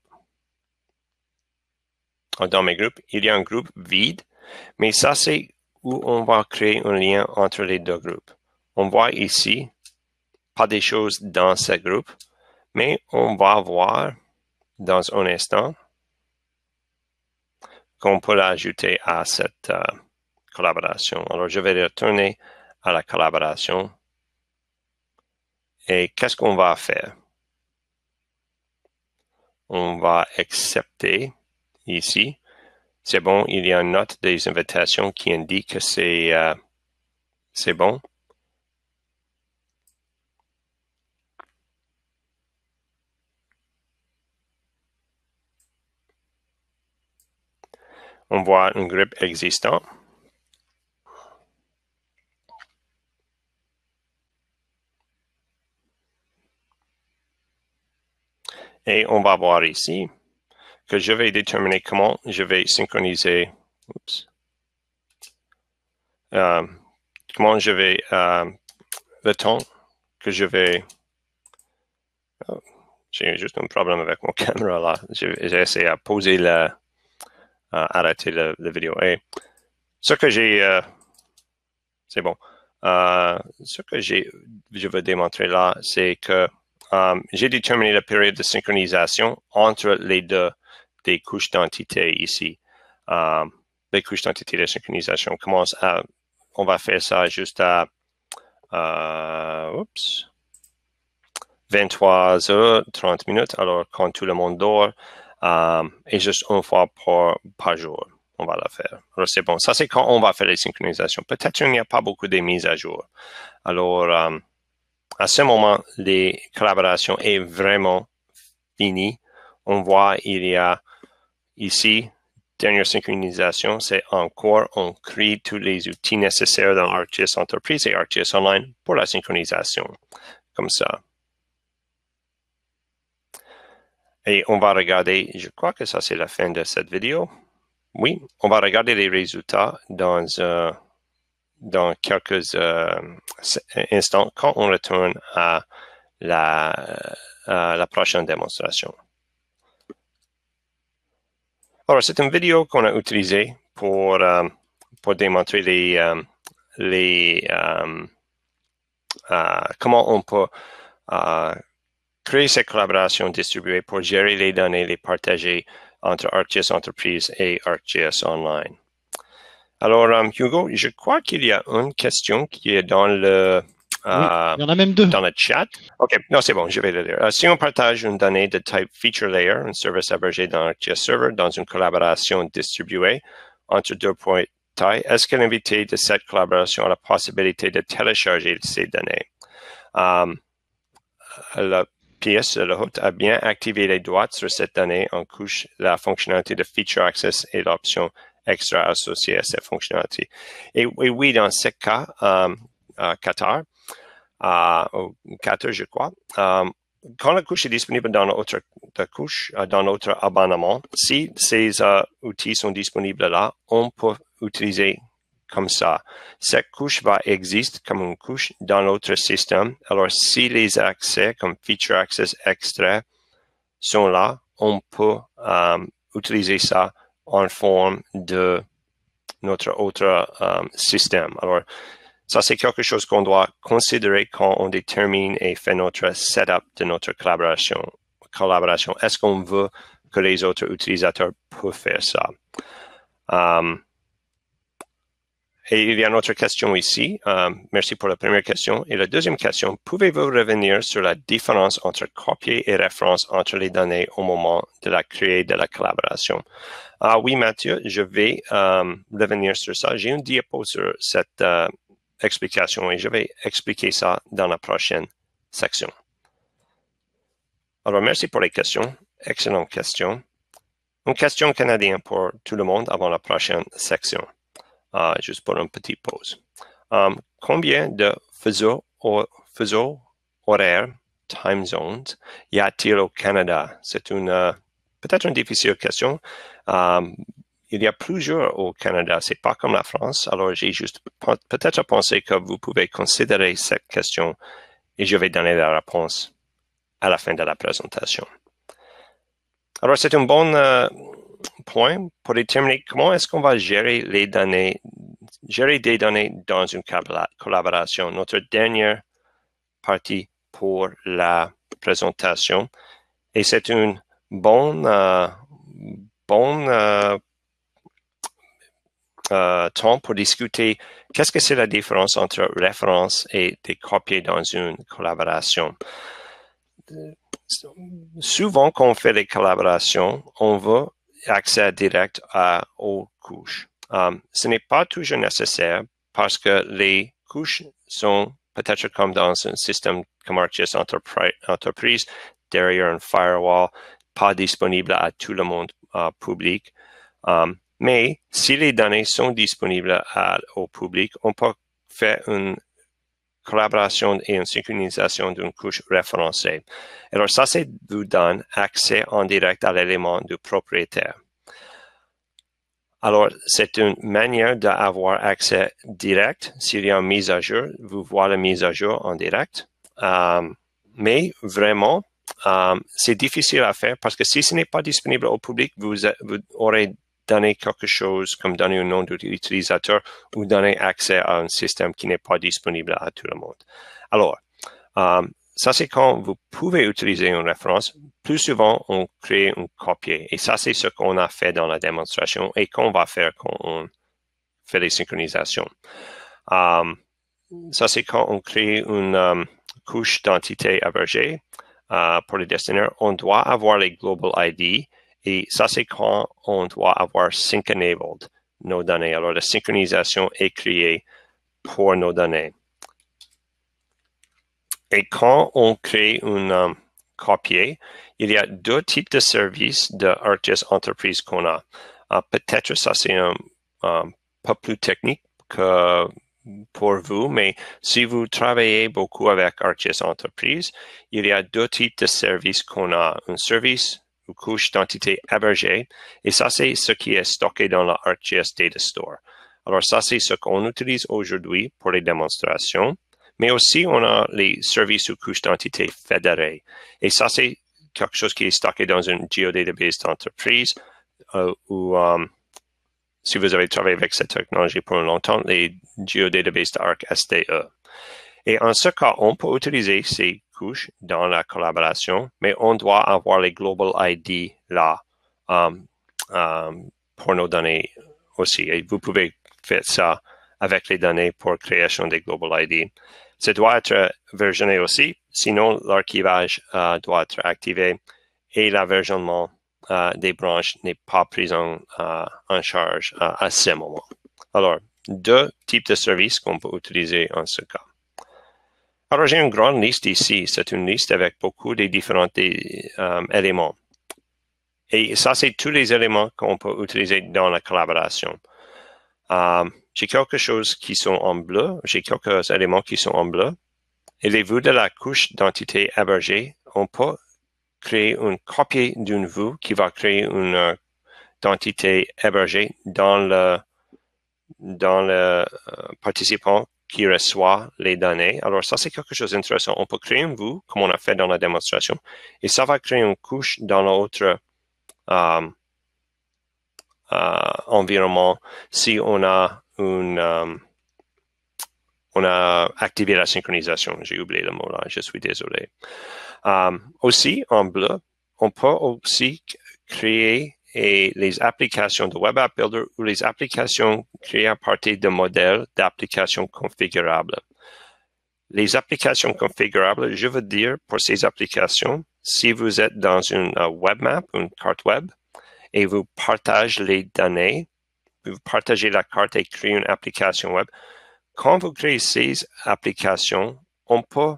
Dans mes groupes, il y a un groupe vide, mais ça, c'est où on va créer un lien entre les deux groupes. On voit ici, pas des choses dans ce groupe, mais on va voir dans un instant qu'on peut l'ajouter à cette uh, collaboration. Alors, je vais retourner à la collaboration. Et qu'est-ce qu'on va faire? On va accepter ici. C'est bon, il y a une note des invitations qui indique que c'est uh, c'est bon. On voit un groupe existant. Et on va voir ici que je vais déterminer comment je vais synchroniser, oups, euh, comment je vais, euh, le temps que je vais, oh, j'ai juste un problème avec mon caméra là, j'ai essayé à poser la, à arrêter la, la vidéo. Et ce que j'ai, euh, c'est bon, euh, ce que j'ai, je veux démontrer là, c'est que euh, j'ai déterminé la période de synchronisation entre les deux des couches d'entité ici. Euh, les couches d'entité de synchronisation commencent à, on va faire ça juste à, euh, oups, vingt-trois heures trente minutes, alors quand tout le monde dort, euh, et juste une fois par, par jour, on va la faire. Alors c'est bon, ça c'est quand on va faire les synchronisations. Peut-être qu'il n'y a pas beaucoup de mises à jour. Alors, euh, à ce moment, les collaborations est vraiment finies. On voit, il y a ici, dernière synchronisation, c'est encore, on crée tous les outils nécessaires dans ArcGIS Entreprise et ArcGIS Online pour la synchronisation, comme ça. Et on va regarder, je crois que ça c'est la fin de cette vidéo. Oui, on va regarder les résultats dans, euh, dans quelques euh, instants quand on retourne à la, à la prochaine démonstration. Alors, c'est une vidéo qu'on a utilisée pour, euh, pour démontrer les, euh, les euh, euh, comment on peut euh, créer cette collaboration distribuée pour gérer les données, les partager entre ArcGIS Entreprise et ArcGIS Online. Alors, um, Hugo, je crois qu'il y a une question qui est dans le, oui, euh, il y en a même deux. Dans le chat. OK, non, c'est bon, je vais le lire. Uh, si on partage une donnée de type feature layer, un service hébergé dans ArcGIS Server, dans une collaboration distribuée entre deux points de taille, est-ce que l'invité de cette collaboration a la possibilité de télécharger ces données? Um, la pièce, le hôte a bien activé les droits sur cette donnée en couche la fonctionnalité de Feature Access et l'option extra associée à cette fonctionnalité. Et, et oui, dans ce cas, um, uh, Qatar, uh, Qatar, je crois, um, quand la couche est disponible dans notre couche, uh, dans notre abonnement, si ces uh, outils sont disponibles là, on peut utiliser comme ça. Cette couche va exister comme une couche dans notre système. Alors, si les accès comme Feature Access Extra sont là, on peut um, utiliser ça en forme de notre autre um, système. Alors, ça, c'est quelque chose qu'on doit considérer quand on détermine et fait notre setup de notre collaboration. collaboration. Est-ce qu'on veut que les autres utilisateurs peuvent faire ça? Um, Et il y a une autre question ici. Um, merci pour la première question. Et la deuxième question, pouvez-vous revenir sur la différence entre copier et référence entre les données au moment de la créer de la collaboration? Ah oui, Mathieu, je vais um, revenir sur ça. J'ai une diapo sur cette uh, explication et je vais expliquer ça dans la prochaine section. Alors, merci pour les questions. Excellente question. Une question canadienne pour tout le monde avant la prochaine section. Uh, juste pour une petite pause. Um, combien de fuseaux, or, fuseaux horaires, time zones, y a-t-il au Canada? C'est une uh, peut-être une difficile question. Um, il y a plusieurs au Canada. C'est pas comme la France. Alors j'ai juste peut-être pensé que vous pouvez considérer cette question et je vais donner la réponse à la fin de la présentation. Alors c'est un bon uh, point pour déterminer comment est-ce qu'on va gérer les données, gérer des données dans une collaboration. Notre dernière partie pour la présentation. Et c'est une bonne, euh, bonne euh, euh, temps pour discuter qu'est-ce que c'est la différence entre référence et des copier dans une collaboration. Souvent, quand on fait des collaborations, on veut accès direct à, aux couches. Um, ce n'est pas toujours nécessaire parce que les couches sont peut-être comme dans un système comme ArcGIS Entreprise, derrière un firewall, pas disponible à tout le monde uh, public. Um, mais si les données sont disponibles à, au public, on peut faire une collaboration et une synchronisation d'une couche référencée. Alors ça, ça vous donne accès en direct à l'élément du propriétaire. Alors, c'est une manière d'avoir accès direct. S'il y a une mise à jour, vous voyez la mise à jour en direct. Um, mais vraiment, um, c'est difficile à faire parce que si ce n'est pas disponible au public, vous, vous aurez donné quelque chose comme donner un nom d'utilisateur ou donner accès à un système qui n'est pas disponible à tout le monde. Alors, um, ça, c'est quand vous pouvez utiliser une référence. Plus souvent, on crée un copier. Et ça, c'est ce qu'on a fait dans la démonstration et qu'on va faire quand on fait les synchronisations. Um, ça, c'est quand on crée une um, couche d'entité hébergée uh, pour les destinataires. On doit avoir les Global I D. Et ça, c'est quand on doit avoir Sync Enabled nos données. Alors, la synchronisation est créée pour nos données. Et quand on crée un um, copier, il y a deux types de services de ArcGIS Entreprise qu'on a. Uh, Peut-être ça c'est un, un peu plus technique que pour vous, mais si vous travaillez beaucoup avec ArcGIS Entreprise, il y a deux types de services qu'on a. Un service, une couche d'entité hébergée, et ça c'est ce qui est stocké dans la ArcGIS Data Store. Alors ça c'est ce qu'on utilise aujourd'hui pour les démonstrations. Mais aussi, on a les services ou couches d'entité fédérées. Et ça, c'est quelque chose qui est stocké dans une géodatabase d'entreprise euh, ou um, si vous avez travaillé avec cette technologie pour longtemps, les geodatabases d'Arc S T E. Et en ce cas, on peut utiliser ces couches dans la collaboration, mais on doit avoir les Global I D là um, um, pour nos données aussi. Et vous pouvez faire ça avec les données pour création des Global I D. Ça doit être versionné aussi, sinon l'archivage uh, doit être activé et la versionnement uh, des branches n'est pas pris en, uh, en charge uh, à ce moment. Alors, deux types de services qu'on peut utiliser en ce cas. Alors, j'ai une grande liste ici. C'est une liste avec beaucoup de différents des, um, éléments. Et ça, c'est tous les éléments qu'on peut utiliser dans la collaboration. Um, j'ai quelque chose qui sont en bleu. J'ai quelques éléments qui sont en bleu. Et les vues de la couche d'entité hébergée, on peut créer une copie d'une vue qui va créer une uh, entité hébergée dans le, dans le uh, participant qui reçoit les données. Alors ça, c'est quelque chose d'intéressant. On peut créer une vue, comme on a fait dans la démonstration, et ça va créer une couche dans l'autre um, uh, environnement si on a une... Um, on a activé la synchronisation. J'ai oublié le mot là, je suis désolé. Um, aussi, en bleu, on peut aussi créer et les applications de Web App Builder ou les applications créées à partir de modèles d'applications configurables. Les applications configurables, je veux dire pour ces applications, si vous êtes dans une uh, web map, une carte web, et vous partagez les données, vous partagez la carte et créez une application web, quand vous créez ces applications, on peut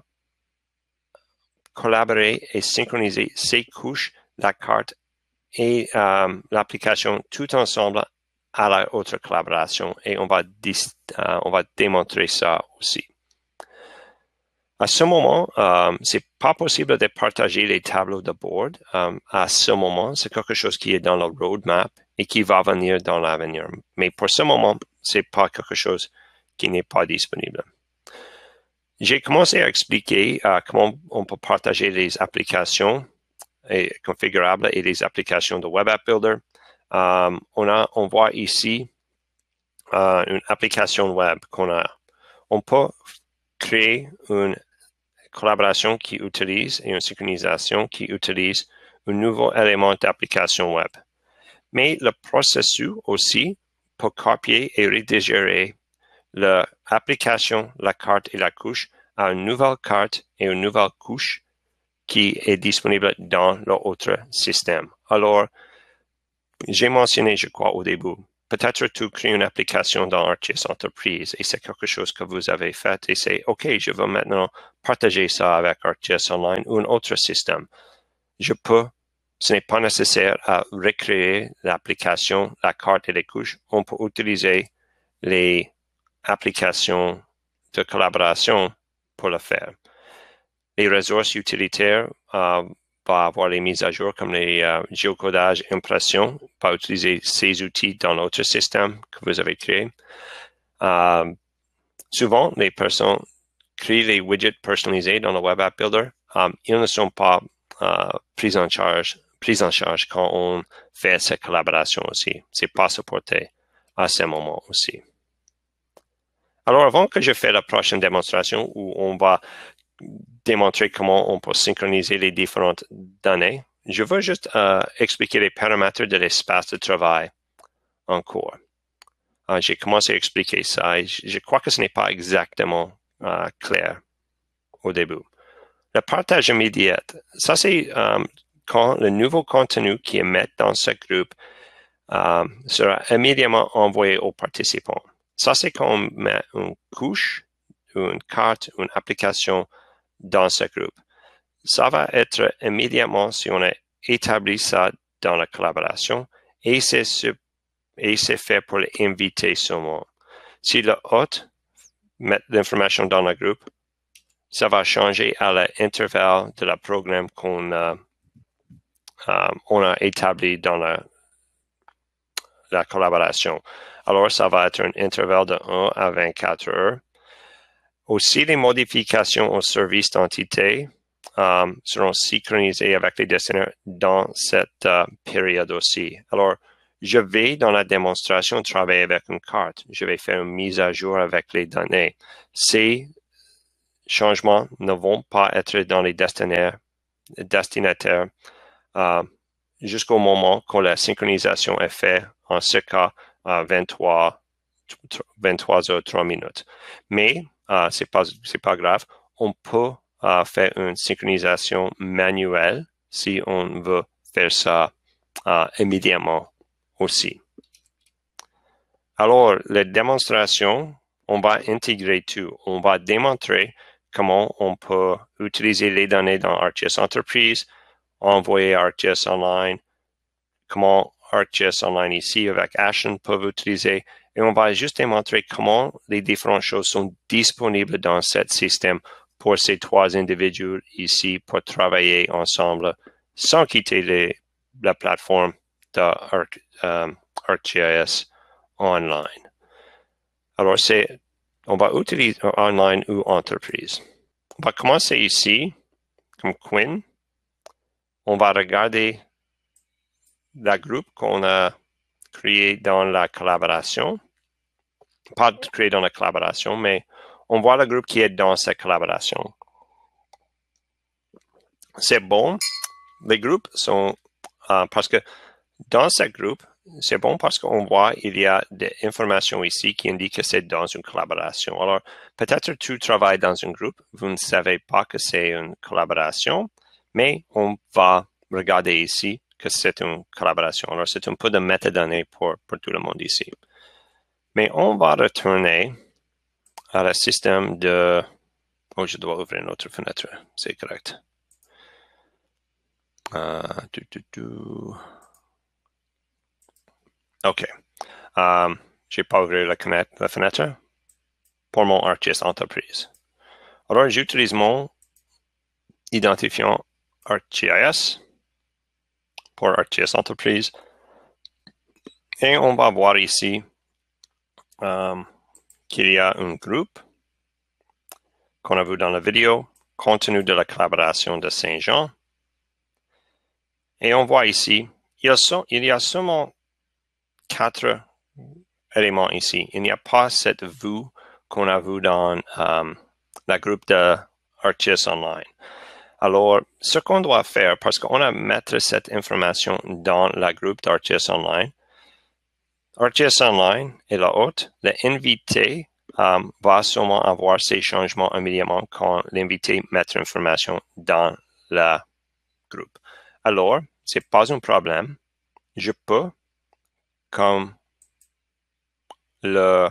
collaborer et synchroniser ces couches, la carte et euh, l'application tout ensemble à la autre collaboration et on va, euh, on va démontrer ça aussi. À ce moment, euh, c'est pas possible de partager les tableaux de bord. Euh, à ce moment, c'est quelque chose qui est dans le roadmap et qui va venir dans l'avenir. Mais pour ce moment, c'est pas quelque chose qui n'est pas disponible. J'ai commencé à expliquer euh, comment on peut partager les applications et configurables et les applications de Web App Builder. Um, on, a, on voit ici uh, une application web qu'on a. On peut créer une collaboration qui utilise et une synchronisation qui utilise un nouveau élément d'application web. Mais le processus aussi peut copier et rediriger l'application, la carte et la couche à une nouvelle carte et une nouvelle couche qui est disponible dans l'autre système. Alors, j'ai mentionné, je crois, au début, peut-être tu crées une application dans ArcGIS Enterprise et c'est quelque chose que vous avez fait et c'est OK, je veux maintenant partager ça avec ArcGIS Online ou un autre système. Je peux, ce n'est pas nécessaire à recréer l'application, la carte et les couches. On peut utiliser les applications de collaboration pour le faire. Les ressources utilitaires euh, vont avoir les mises à jour comme les euh, géocodages, impressions, va utiliser ces outils dans l'autre système que vous avez créé. Euh, souvent, les personnes créent les widgets personnalisés dans le Web App Builder. Um, ils ne sont pas euh, pris en charge, pris en charge quand on fait cette collaboration aussi. C'est pas supporté à ce moment aussi. Alors, avant que je fasse la prochaine démonstration où on va démontrer comment on peut synchroniser les différentes données, je veux juste euh, expliquer les paramètres de l'espace de travail en cours. Euh, J'ai commencé à expliquer ça et je crois que ce n'est pas exactement euh, clair au début. Le partage immédiat, ça c'est euh, quand le nouveau contenu qui est mis dans ce groupe euh, sera immédiatement envoyé aux participants. Ça c'est quand on met une couche, une carte, une application dans ce groupe. Ça va être immédiatement si on a établi ça dans la collaboration et c'est fait pour l'inviter seulement. Si le hôte met l'information dans le groupe, ça va changer à l'intervalle de la programme qu'on a, euh, on a établi dans la, la collaboration. Alors, ça va être un intervalle de un à vingt-quatre heures. Aussi, les modifications au service d'entité um, seront synchronisées avec les destinataires dans cette uh, période aussi. Alors, Je vais, dans la démonstration, travailler avec une carte. Je vais faire une mise à jour avec les données. Ces changements ne vont pas être dans les destinataires, destinataires euh, jusqu'au moment que la synchronisation est faite, en ce cas à vingt-trois heures trois minutes. Mais euh, c'est pas c'est pas grave, on peut euh, faire une synchronisation manuelle si on veut faire ça euh, immédiatement aussi. Alors, la démonstration, on va intégrer tout. On va démontrer comment on peut utiliser les données dans ArcGIS Enterprise, envoyer ArcGIS Online, comment ArcGIS Online ici avec Ashen peuvent utiliser, et on va juste démontrer comment les différentes choses sont disponibles dans ce système pour ces trois individus ici pour travailler ensemble sans quitter les, la plateforme de Arc, um, ArcGIS Online. Alors, c'est, on va utiliser Online ou Entreprise. On va commencer ici, comme Quinn. On va regarder la groupe qu'on a créé dans la collaboration. Pas créé dans la collaboration, mais on voit le groupe qui est dans cette collaboration. C'est bon. Les groupes sont, euh, parce que dans ce groupe, c'est bon parce qu'on voit il y a des informations ici qui indiquent que c'est dans une collaboration. Alors, peut-être tu travailles dans un groupe, vous ne savez pas que c'est une collaboration, mais on va regarder ici que c'est une collaboration. Alors, c'est un peu de métadonnées pour, pour tout le monde ici. Mais on va retourner à le système de... Oh, je dois ouvrir une autre fenêtre, c'est correct. Euh, tu, tu, tu. OK. Um, je n'ai pas ouvert la, la fenêtre pour mon ArcGIS Enterprise. Alors, j'utilise mon identifiant ArcGIS pour ArcGIS Enterprise. Et on va voir ici um, qu'il y a un groupe qu'on a vu dans la vidéo, contenu de la collaboration de Saint-Jean. Et on voit ici, il y a, so, il y a seulement quatre éléments ici. Il n'y a pas cette vue qu'on a vue dans um, la groupe de ArcGIS Online. Alors, ce qu'on doit faire, parce qu'on a mettre cette information dans la groupe d'ArcGIS Online, ArcGIS Online est la haute, l'invité um, va seulement avoir ces changements immédiatement quand l'invité met l'information dans la groupe. Alors, ce n'est pas un problème. Je peux, comme le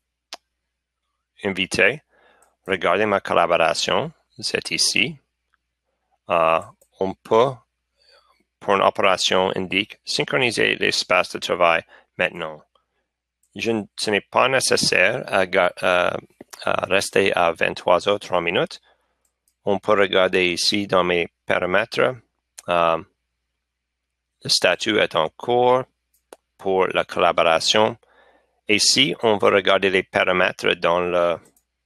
invité, regarder ma collaboration, c'est ici. Uh, on peut, pour une opération indique, synchroniser l'espace de travail maintenant. Je, ce n'est pas nécessaire à, à, à rester à vingt-trois heures trois minutes. On peut regarder ici dans mes paramètres. Uh, le statut est en cours pour la collaboration. Et si on veut regarder les paramètres dans le,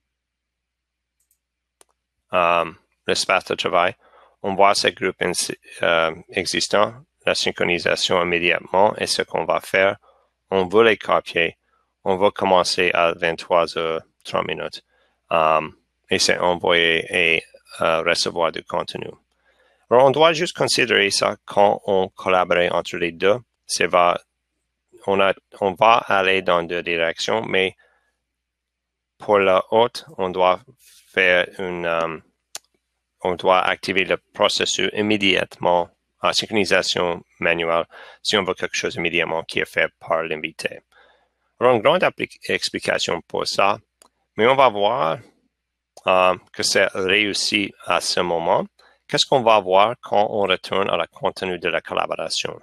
um, l'espace de travail, on voit ce groupe euh, existant, la synchronisation immédiatement, et ce qu'on va faire, on veut les copier, on va commencer à vingt-trois heures trois minutes, um, et c'est envoyer et uh, recevoir du contenu. Alors, on doit juste considérer ça quand on collabore entre les deux. C'est va, on, a, on va aller dans deux directions, mais pour la haute, on doit faire une... Um, on doit activer le processus immédiatement en synchronisation manuelle si on veut quelque chose immédiatement qui est fait par l'invité. Alors, une grande explication pour ça, mais on va voir euh, que c'est réussi à ce moment. Qu'est-ce qu'on va voir quand on retourne à la contenu de la collaboration?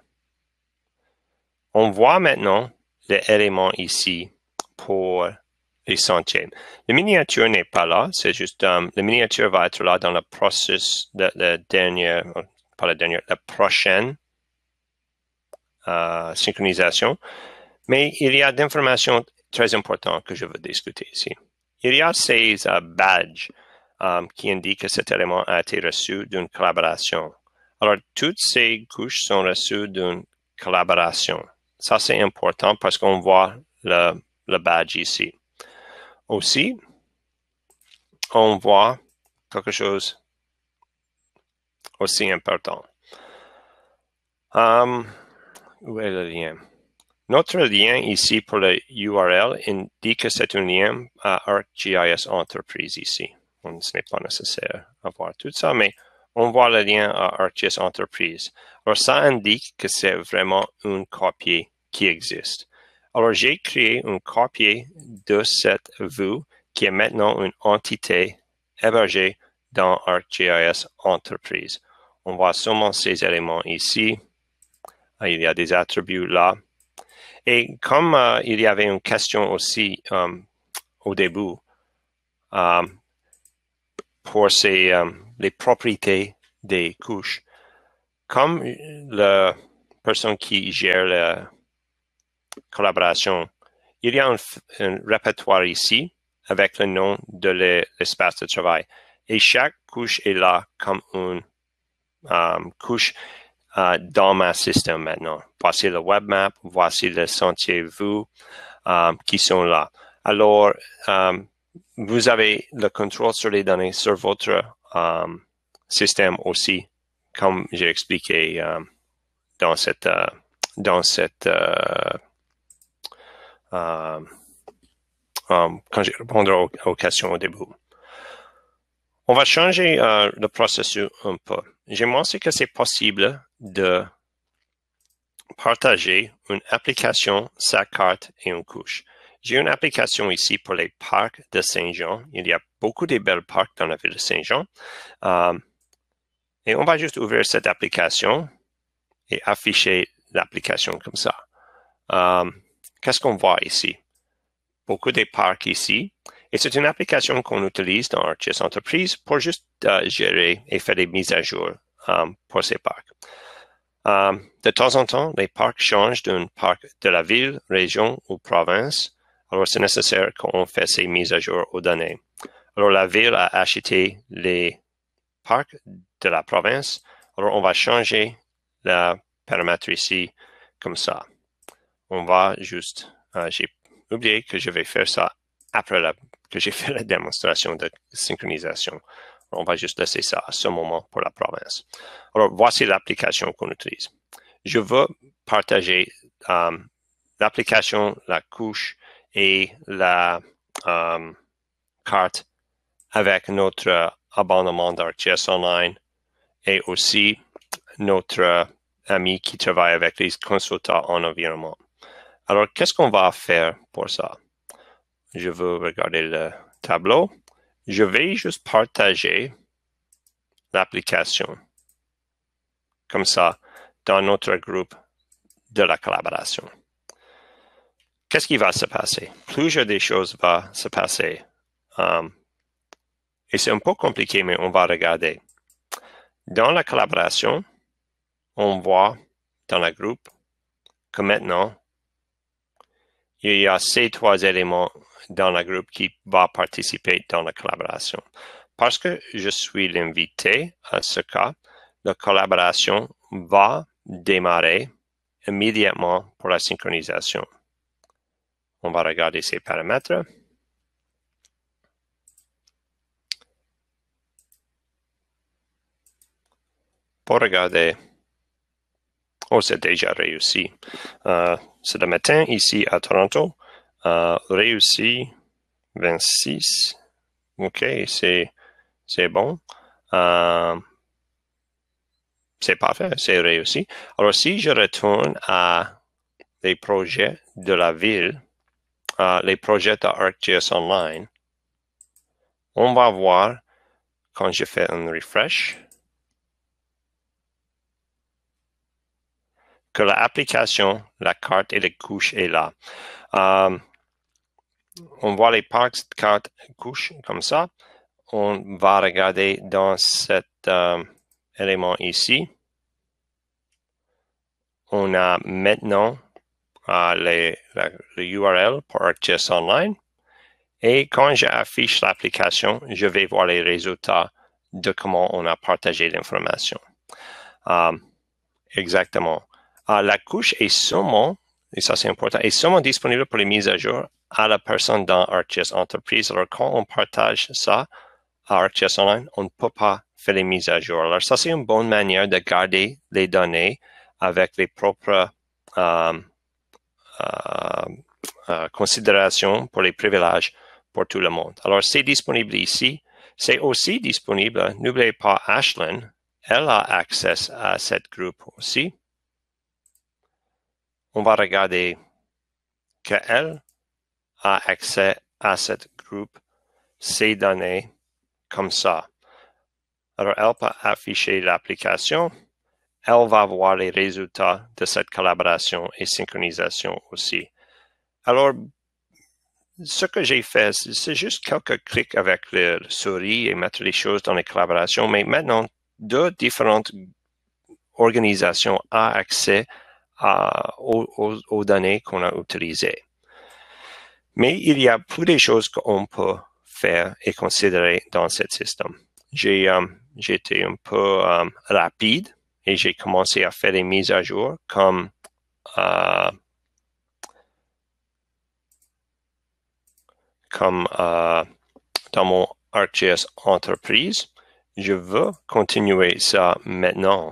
On voit maintenant les éléments ici pour les sentiers. La miniature n'est pas là, c'est juste, um, la miniature va être là dans le processus de la dernière, pas la dernière, la prochaine uh, synchronisation. Mais il y a d'informations très importantes que je veux discuter ici. Il y a ces uh, badges um, qui indiquent que cet élément a été reçu d'une collaboration. Alors, toutes ces couches sont reçues d'une collaboration. Ça, c'est important parce qu'on voit le, le badge ici. Aussi, on voit quelque chose aussi important. Um, où est le lien? Notre lien ici pour le U R L indique que c'est un lien à ArcGIS Entreprise ici. Bon, ce n'est pas nécessaire à voir tout ça, mais on voit le lien à ArcGIS Entreprise. Alors, ça indique que c'est vraiment une copie qui existe. Alors, j'ai créé une copie de cette vue qui est maintenant une entité hébergée dans ArcGIS Entreprise. On voit seulement ces éléments ici. Il y a des attributs là. Et comme euh, il y avait une question aussi um, au début um, pour ces, um, les propriétés des couches, comme la personne qui gère la collaboration, il y a un, un répertoire ici avec le nom de l'espace de travail. Et chaque couche est là comme une um, couche uh, dans ma système maintenant. Voici le web map, voici le sentier vue um, qui sont là. Alors, um, vous avez le contrôle sur les données sur votre um, système aussi, comme j'ai expliqué um, dans cette, uh, dans cette uh, um, um, quand j'ai répondu aux, aux questions au début. On va changer uh, le processus un peu. J'ai mentionné que c'est possible de partager une application, sa carte et une couche. J'ai une application ici pour les parcs de Saint-Jean. Il y a beaucoup de belles parcs dans la ville de Saint-Jean. Um, et on va juste ouvrir cette application et afficher l'application comme ça. Um, Qu'est-ce qu'on voit ici? Beaucoup de parcs ici. Et c'est une application qu'on utilise dans ArcGIS Entreprise pour juste uh, gérer et faire des mises à jour um, pour ces parcs. Um, de temps en temps, les parcs changent d'un parc de la ville, région ou province. Alors, c'est nécessaire qu'on fasse ces mises à jour aux données. Alors, la ville a acheté les parcs de la province. Alors, on va changer le paramètre ici comme ça. On va juste... Uh, j'ai oublié que je vais faire ça après la, que j'ai fait la démonstration de synchronisation. On va juste laisser ça à ce moment pour la province. Alors, voici l'application qu'on utilise. Je veux partager um, l'application, la couche et la um, carte avec notre abonnement d'ArcGIS Online et aussi notre ami qui travaille avec les consultants en environnement. Alors, qu'est-ce qu'on va faire pour ça? Je veux regarder le tableau. Je vais juste partager l'application comme ça dans notre groupe de la collaboration. Qu'est-ce qui va se passer? Plusieurs des choses vont se passer. Um, et c'est un peu compliqué, mais on va regarder. Dans la collaboration, on voit dans le groupe que maintenant, il y a ces trois éléments dans le groupe qui vont participer dans la collaboration. Parce que je suis l'invité à ce cas, la collaboration va démarrer immédiatement pour la synchronisation. On va regarder ces paramètres. Pour regarder, oh, c'est déjà réussi. Euh, c'est le matin ici à Toronto. Euh, réussi vingt-six. OK, c'est c'est bon. Euh, c'est parfait, c'est réussi. Alors, si je retourne à les projets de la ville, uh, les projets de ArcGIS Online, on va voir quand je fais un refresh que l'application, la carte et les couches est là. Um, on voit les parcs, cartes, couches comme ça. On va regarder dans cet um, élément ici. On a maintenant uh, les, la, le U R L pour ArcGIS Online. Et quand j'affiche l'application, je vais voir les résultats de comment on a partagé l'information. Um, exactement. Uh, la couche est seulement et ça c'est important, est seulement disponible pour les mises à jour à la personne dans ArcGIS Entreprise. Alors quand on partage ça à ArcGIS Online, on ne peut pas faire les mises à jour. Alors ça c'est une bonne manière de garder les données avec les propres euh, euh, euh, considérations pour les privilèges pour tout le monde. Alors c'est disponible ici. C'est aussi disponible, n'oubliez pas Ashlyn, elle a accès à cette groupe aussi. On va regarder qu'elle a accès à cette groupe, ces données, comme ça. Alors, elle peut afficher l'application. Elle va voir les résultats de cette collaboration et synchronisation aussi. Alors, ce que j'ai fait, c'est juste quelques clics avec le souris et mettre les choses dans les collaborations, mais maintenant, deux différentes organisations ont accès à, aux, aux, aux données qu'on a utilisées. Mais il y a plus de choses qu'on peut faire et considérer dans ce système. J'ai euh, été un peu euh, rapide et j'ai commencé à faire des mises à jour comme euh, comme euh, dans mon ArcGIS Entreprise. Je veux continuer ça maintenant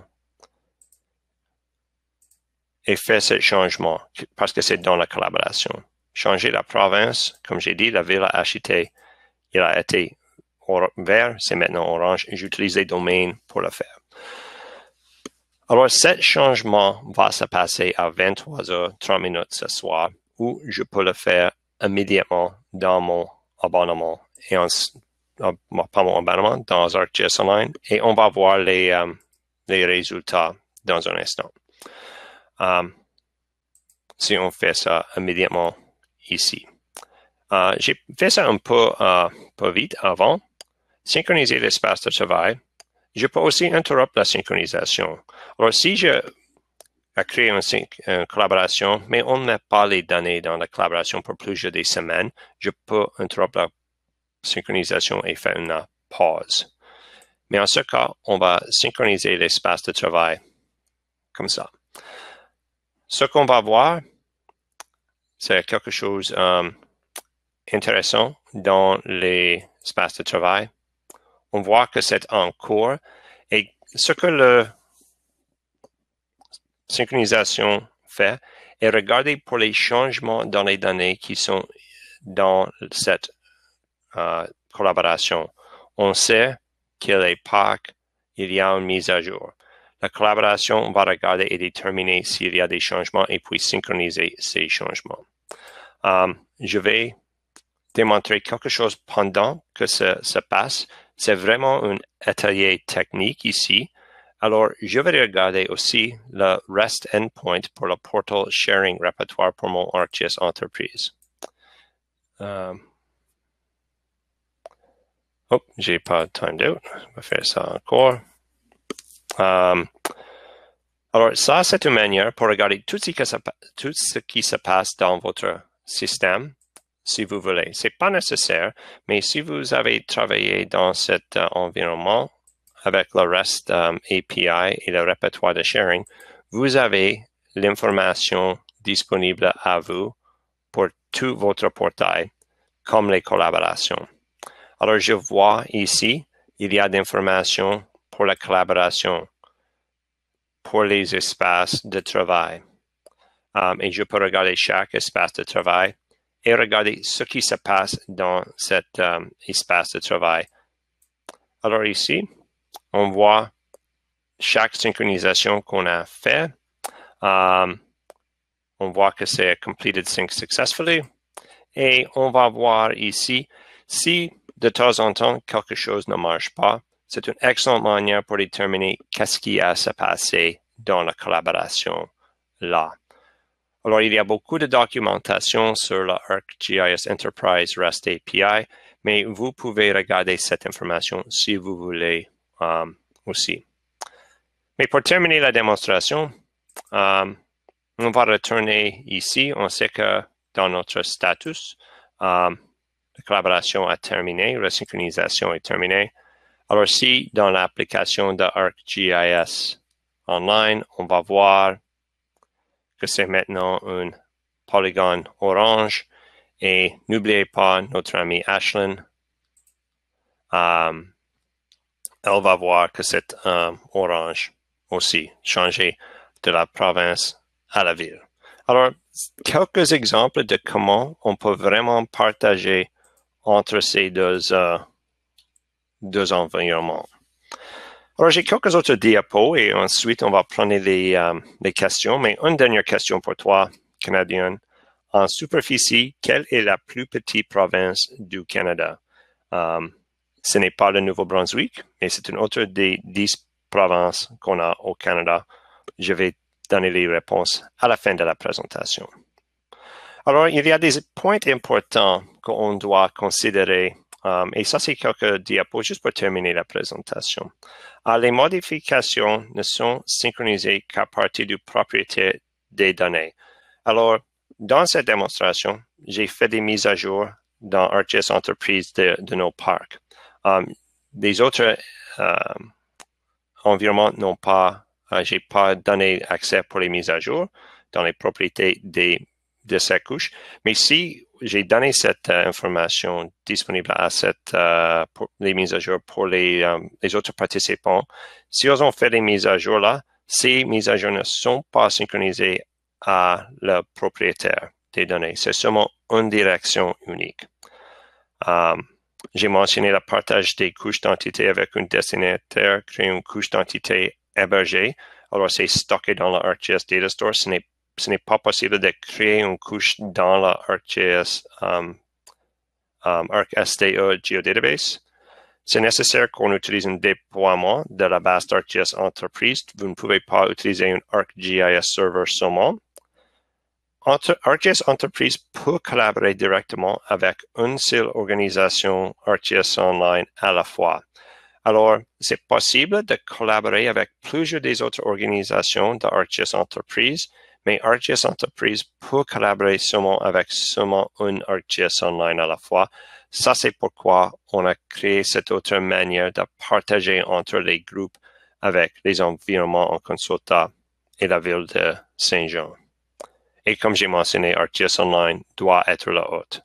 et faire ce changement parce que c'est dans la collaboration. Changer la province, comme j'ai dit, la ville a acheté, il a été vert, c'est maintenant orange. J'utilise les domaines pour le faire. Alors, ce changement va se passer à vingt-trois heures trente minutes ce soir, où je peux le faire immédiatement dans mon abonnement, et en, pas mon abonnement, dans ArcGIS Online, et on va voir les, um, les résultats dans un instant. Um, si on fait ça immédiatement ici. Uh, j'ai fait ça un peu, uh, peu vite avant. Synchroniser l'espace de travail. Je peux aussi interrompre la synchronisation. Alors, si je crée une, une collaboration, mais on ne met pas les données dans la collaboration pour plusieurs des semaines, je peux interrompre la synchronisation et faire une pause. Mais en ce cas, on va synchroniser l'espace de travail comme ça. Ce qu'on va voir, c'est quelque chose um, intéressant dans les espaces de travail. On voit que c'est en cours et ce que la synchronisation fait est regarder pour les changements dans les données qui sont dans cette uh, collaboration. On sait qu'il est Pâques, il y a une mise à jour. La collaboration va regarder et déterminer s'il y a des changements et puis synchroniser ces changements. Um, je vais démontrer quelque chose pendant que ça se passe. C'est vraiment un atelier technique ici. Alors, je vais regarder aussi le REST endpoint pour le portal sharing répertoire pour mon ArcGIS Entreprise. Um, oh, j'ai pas timed out. Je vais faire ça encore. Um, alors, ça, c'est une manière pour regarder tout ce, que ça, tout ce qui se passe dans votre système, si vous voulez. Ce n'est pas nécessaire, mais si vous avez travaillé dans cet uh, environnement avec le REST um, A P I et le répertoire de sharing, vous avez l'information disponible à vous pour tout votre portail, comme les collaborations. Alors, je vois ici, il y a d'informations pour la collaboration, pour les espaces de travail. Um, et je peux regarder chaque espace de travail et regarder ce qui se passe dans cet um, espace de travail. Alors ici, on voit chaque synchronisation qu'on a fait. Um, on voit que c'est completed sync successfully. Et on va voir ici si de temps en temps quelque chose ne marche pas. C'est une excellente manière pour déterminer qu'est-ce qui a se passer dans la collaboration là. Alors, il y a beaucoup de documentation sur la ArcGIS Enterprise REST A P I, mais vous pouvez regarder cette information si vous voulez um, aussi. Mais pour terminer la démonstration, um, on va retourner ici. On sait que dans notre status, um, la collaboration a terminé, la synchronisation est terminée. Alors, si dans l'application de ArcGIS Online, on va voir que c'est maintenant une polygone orange. Et n'oubliez pas notre amie Ashlyn. Um, elle va voir que c'est um, orange aussi, changé de la province à la ville. Alors, quelques exemples de comment on peut vraiment partager entre ces deux, uh, deux environnements. Alors, j'ai quelques autres diapos et ensuite, on va prendre les, um, les questions. Mais une dernière question pour toi, Canadien. En superficie, quelle est la plus petite province du Canada? Um, ce n'est pas le Nouveau-Brunswick, mais c'est une autre des dix provinces qu'on a au Canada. Je vais donner les réponses à la fin de la présentation. Alors, il y a des points importants qu'on doit considérer. Um, et ça, c'est quelques diapos juste pour terminer la présentation. Uh, les modifications ne sont synchronisées qu'à partir du propriétaire des données. Alors, dans cette démonstration, j'ai fait des mises à jour dans ArcGIS Enterprise de, de nos parcs. Um, les autres uh, environnements n'ont pas, uh, j'ai pas donné accès pour les mises à jour dans les propriétés des, de cette couche. Mais si j'ai donné cette uh, information disponible à cette, uh, pour les mises à jour pour les, um, les autres participants, si ils ont fait les mises à jour là, ces mises à jour ne sont pas synchronisées à le propriétaire des données. C'est seulement une direction unique. Um, j'ai mentionné le partage des couches d'entités avec un destinataire, créer une couche d'entité hébergée. Alors, c'est stocké dans le ArcGIS Data Store. Ce n'est, ce n'est pas possible de créer une couche dans le ArcGIS um, um, ArcSDE Geodatabase. C'est nécessaire qu'on utilise un déploiement de la base d'ArcGIS Enterprise. Vous ne pouvez pas utiliser un ArcGIS Server seulement. Entre, ArcGIS Enterprise peut collaborer directement avec une seule organisation ArcGIS Online à la fois. Alors, c'est possible de collaborer avec plusieurs des autres organisations de ArcGIS Enterprise, mais ArcGIS Enterprise peut collaborer seulement avec seulement une ArcGIS Online à la fois. Ça, c'est pourquoi on a créé cette autre manière de partager entre les groupes avec les environnements en consulta et la ville de Saint-Jean. Et comme j'ai mentionné, ArcGIS Online doit être la haute.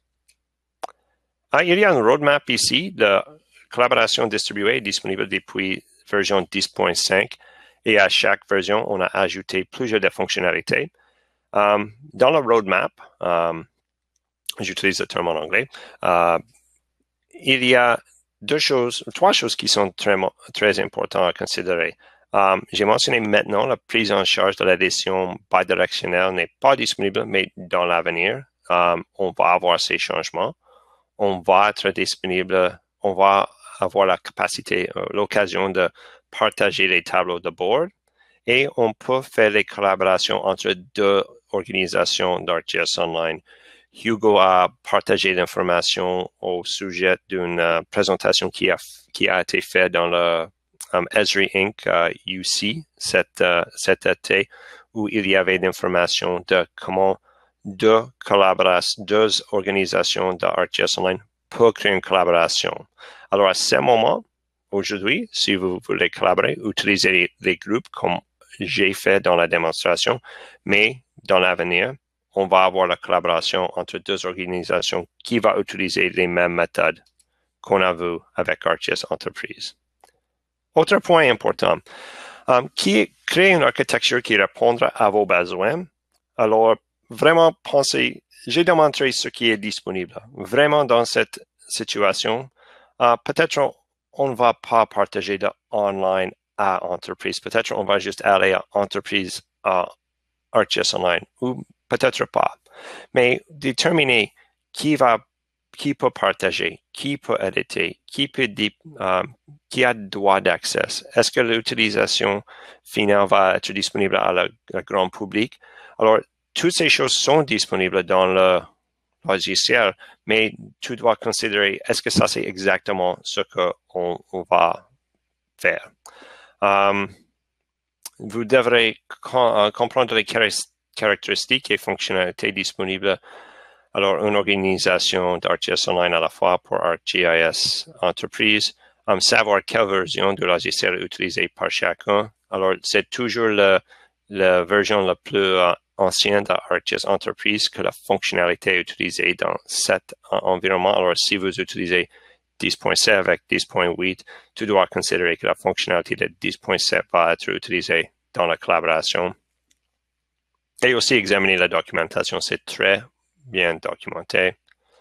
Ah, il y a une roadmap ici de collaboration distribuée disponible depuis version dix point cinq et à chaque version, on a ajouté plusieurs de fonctionnalités. Um, dans la roadmap, um, j'utilise le terme en anglais, uh, il y a deux choses, trois choses qui sont très, très importantes à considérer. Um, j'ai mentionné maintenant la prise en charge de l'édition bidirectionnelle n'est pas disponible, mais dans l'avenir, um, on va avoir ces changements. On va être disponible, on va avoir la capacité, euh, l'occasion de partager les tableaux de bord et on peut faire les collaborations entre deux organisations d'ArcGIS Online. Hugo a partagé l'information au sujet d'une uh, présentation qui a, qui a été faite dans le Um, Esri Incorporated uh, U C cet, uh, cet été où il y avait l'information de comment deux collaborations, deux organisations de ArcGIS Online peuvent créer une collaboration. Alors à ce moment, aujourd'hui, si vous voulez collaborer, utilisez les, les groupes comme j'ai fait dans la démonstration, mais dans l'avenir, on va avoir la collaboration entre deux organisations qui vont utiliser les mêmes méthodes qu'on a vues avec ArcGIS Enterprise. Autre point important, um, qui est créer une architecture qui répondra à vos besoins. Alors, vraiment pensez, j'ai démontré ce qui est disponible. Vraiment dans cette situation, uh, peut-être on ne va pas partager de online à entreprise. Peut-être on va juste aller à entreprise à ArcGIS Online ou peut-être pas. Mais déterminer qui va qui peut partager, qui peut éditer, qui peut euh, qui a droit d'accès. Est-ce que l'utilisation finale va être disponible à la, la grand public? Alors, toutes ces choses sont disponibles dans le logiciel, mais tu dois considérer, est-ce que ça c'est exactement ce qu'on on va faire? Um, vous devrez com comprendre les caractéristiques et fonctionnalités disponibles. Alors, une organisation d'ArcGIS Online à la fois pour ArcGIS Enterprise, um, savoir quelle version du logiciel utiliser par chacun. Alors, c'est toujours le, la version la plus uh, ancien de ArcGIS Entreprise que la fonctionnalité est utilisée dans cet environnement. Alors, si vous utilisez dix point sept avec dix point huit, tu dois considérer que la fonctionnalité de dix point sept va être utilisée dans la collaboration. Et aussi examiner la documentation, c'est très bien documenté.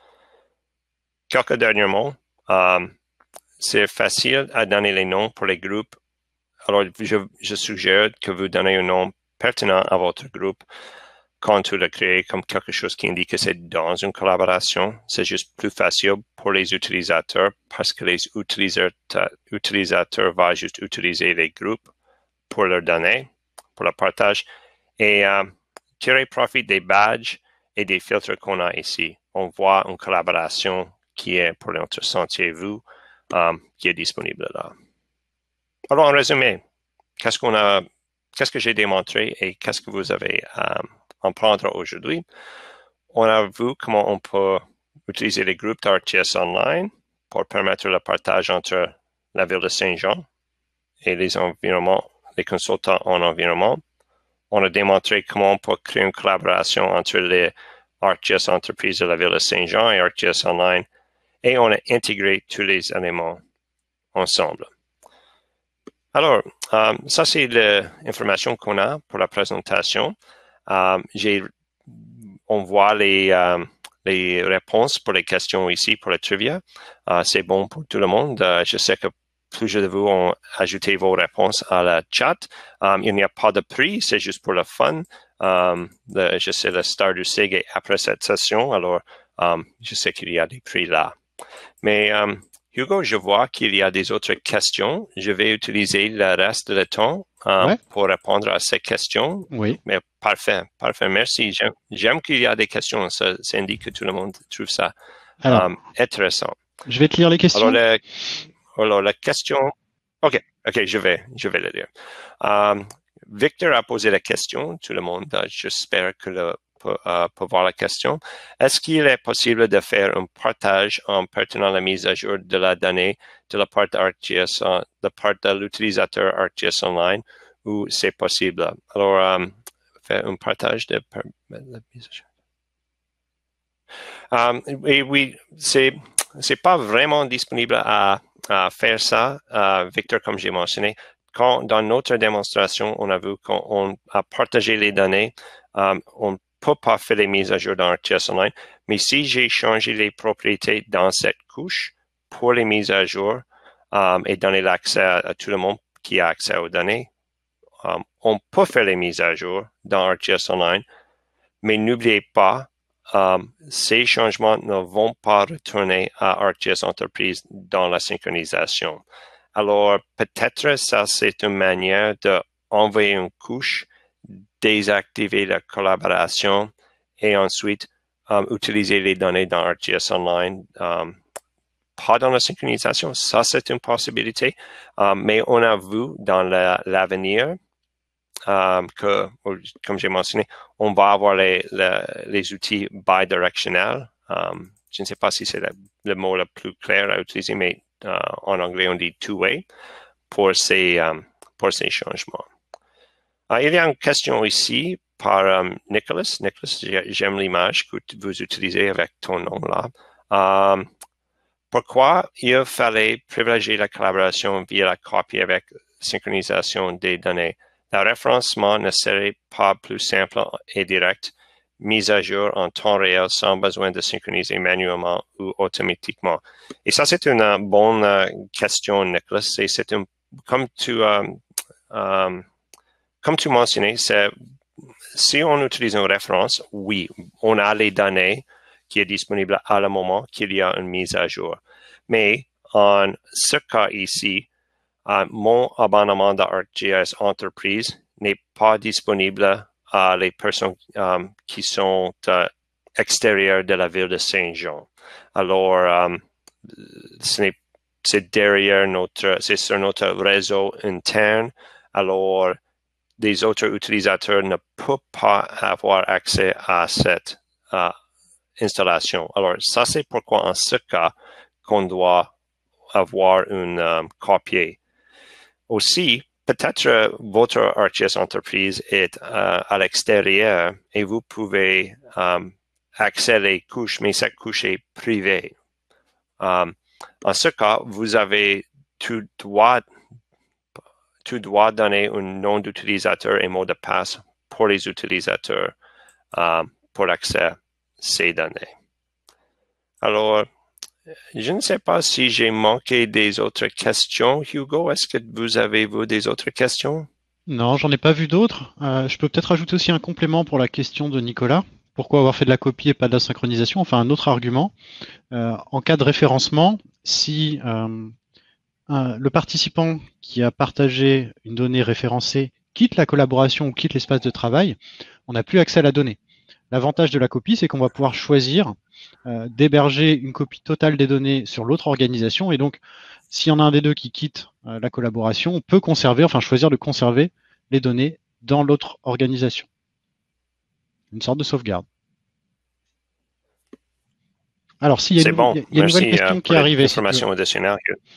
Quelques derniers mots. Euh, c'est facile à donner les noms pour les groupes. Alors, je, je suggère que vous donnez un nom pertinent à votre groupe quand vous le créez comme quelque chose qui indique que c'est dans une collaboration. C'est juste plus facile pour les utilisateurs parce que les utilisateurs, utilisateurs vont juste utiliser les groupes pour leurs données, pour le partage, et euh, tirer profit des badges et des filtres qu'on a ici. On voit une collaboration qui est pour notre sentier vu, euh, qui est disponible là. Alors, en résumé, qu'est-ce qu'on a, qu'est-ce que j'ai démontré et qu'est-ce que vous avez à en prendre aujourd'hui? On a vu comment on peut utiliser les groupes d'ArcGIS Online pour permettre le partage entre la ville de Saint-Jean et les environnements, les consultants en environnement. On a démontré comment on peut créer une collaboration entre les ArcGIS Entreprises de la ville de Saint-Jean et ArcGIS Online, et on a intégré tous les éléments ensemble. Alors, euh, ça c'est l'information qu'on a pour la présentation. Euh, j'ai, on voit les, euh, les réponses pour les questions ici, pour le trivia. Euh, c'est bon pour tout le monde. Euh, je sais que plusieurs de vous ont ajouté vos réponses à la chat. Um, il n'y a pas de prix, c'est juste pour le fun. Um, le, je sais le star du S I G est après cette session, alors um, je sais qu'il y a des prix là. Mais um, Hugo, je vois qu'il y a des autres questions. Je vais utiliser le reste du temps um, ouais. pour répondre à ces questions. Oui. Mais parfait, parfait. Merci. J'aime, j'aime qu'il y a des questions. Ça, ça indique que tout le monde trouve ça alors, um, intéressant. Je vais te lire les questions. Alors, le, alors la question... OK, OK, je vais, je vais le lire. Um, Victor a posé la question. Tout le monde, uh, j'espère que le peut, uh, peut voir la question. Est-ce qu'il est possible de faire un partage en pertinent la mise à jour de la donnée de la part d'ArcGIS, uh, de la part de l'utilisateur ArcGIS Online, ou c'est possible? Alors, um, faire un partage de la mise à jour. Um, et oui, c'est c'est pas vraiment disponible à, à faire ça, uh, Victor, comme j'ai mentionné. Quand dans notre démonstration, on a vu qu'on a partagé les données, um, on ne peut pas faire les mises à jour dans ArcGIS Online, mais si j'ai changé les propriétés dans cette couche pour les mises à jour um, et donner l'accès à, à tout le monde qui a accès aux données, um, on peut faire les mises à jour dans ArcGIS Online, mais n'oubliez pas, Um, ces changements ne vont pas retourner à ArcGIS Entreprise dans la synchronisation. Alors, peut-être ça, c'est une manière d'envoyer une couche, désactiver la collaboration et ensuite um, utiliser les données dans ArcGIS Online. Um, pas dans la synchronisation, ça c'est une possibilité, um, mais on a vu dans la, l'avenir Um, que, comme j'ai mentionné, on va avoir les, les, les outils bidirectionnels. Um, je ne sais pas si c'est le, le mot le plus clair à utiliser, mais uh, en anglais, on dit two-way pour ces, um, pour ces changements. Uh, il y a une question ici par um, Nicholas. Nicholas, j'aime l'image que vous utilisez avec ton nom là. Um, pourquoi il fallait privilégier la collaboration via la copie avec synchronisation des données? Le référencement ne serait pas plus simple et direct, mise à jour en temps réel sans besoin de synchroniser manuellement ou automatiquement. Et ça, c'est une bonne uh, question, Nicholas. Et c'est un, comme tu, um, um, comme tu mentionnais, c'est, si on utilise une référence, oui, on a les données qui sont disponibles à le moment qu'il y a une mise à jour. Mais en ce cas ici, Uh, mon abonnement d'ArcGIS Entreprise n'est pas disponible à les personnes um, qui sont uh, extérieures de la ville de Saint-Jean. Alors, um, c'est, c'est derrière notre, c'est sur notre réseau interne. Alors, les autres utilisateurs ne peuvent pas avoir accès à cette uh, installation. Alors, ça c'est pourquoi en ce cas qu'on doit avoir une um, copie. Aussi, peut-être euh, votre ArcGIS entreprise est euh, à l'extérieur et vous pouvez euh, accéder les couches, mais cette couche est privée. Euh, en ce cas, vous avez tout droit, tout droit donner un nom d'utilisateur et mot de passe pour les utilisateurs euh, pour accéder à ces données. Alors, je ne sais pas si j'ai manqué des autres questions. Hugo, est-ce que vous avez vous des autres questions? Non, j'en ai pas vu d'autres. Euh, je peux peut-être ajouter aussi un complément pour la question de Nicolas. Pourquoi avoir fait de la copie et pas de la synchronisation? Enfin, un autre argument. Euh, en cas de référencement, si euh, un- le participant qui a partagé une donnée référencée quitte la collaboration ou quitte l'espace de travail, on n'a plus accès à la donnée. L'avantage de la copie, c'est qu'on va pouvoir choisir euh, d'héberger une copie totale des données sur l'autre organisation. Et donc, s'il y en a un des deux qui quitte euh, la collaboration, on peut conserver, enfin choisir de conserver les données dans l'autre organisation. Une sorte de sauvegarde. Alors, s'il y a C'est une, bon. il y a une nouvelle Merci euh, question qui pour est arrivée, si tu veux. l'information additionnelle.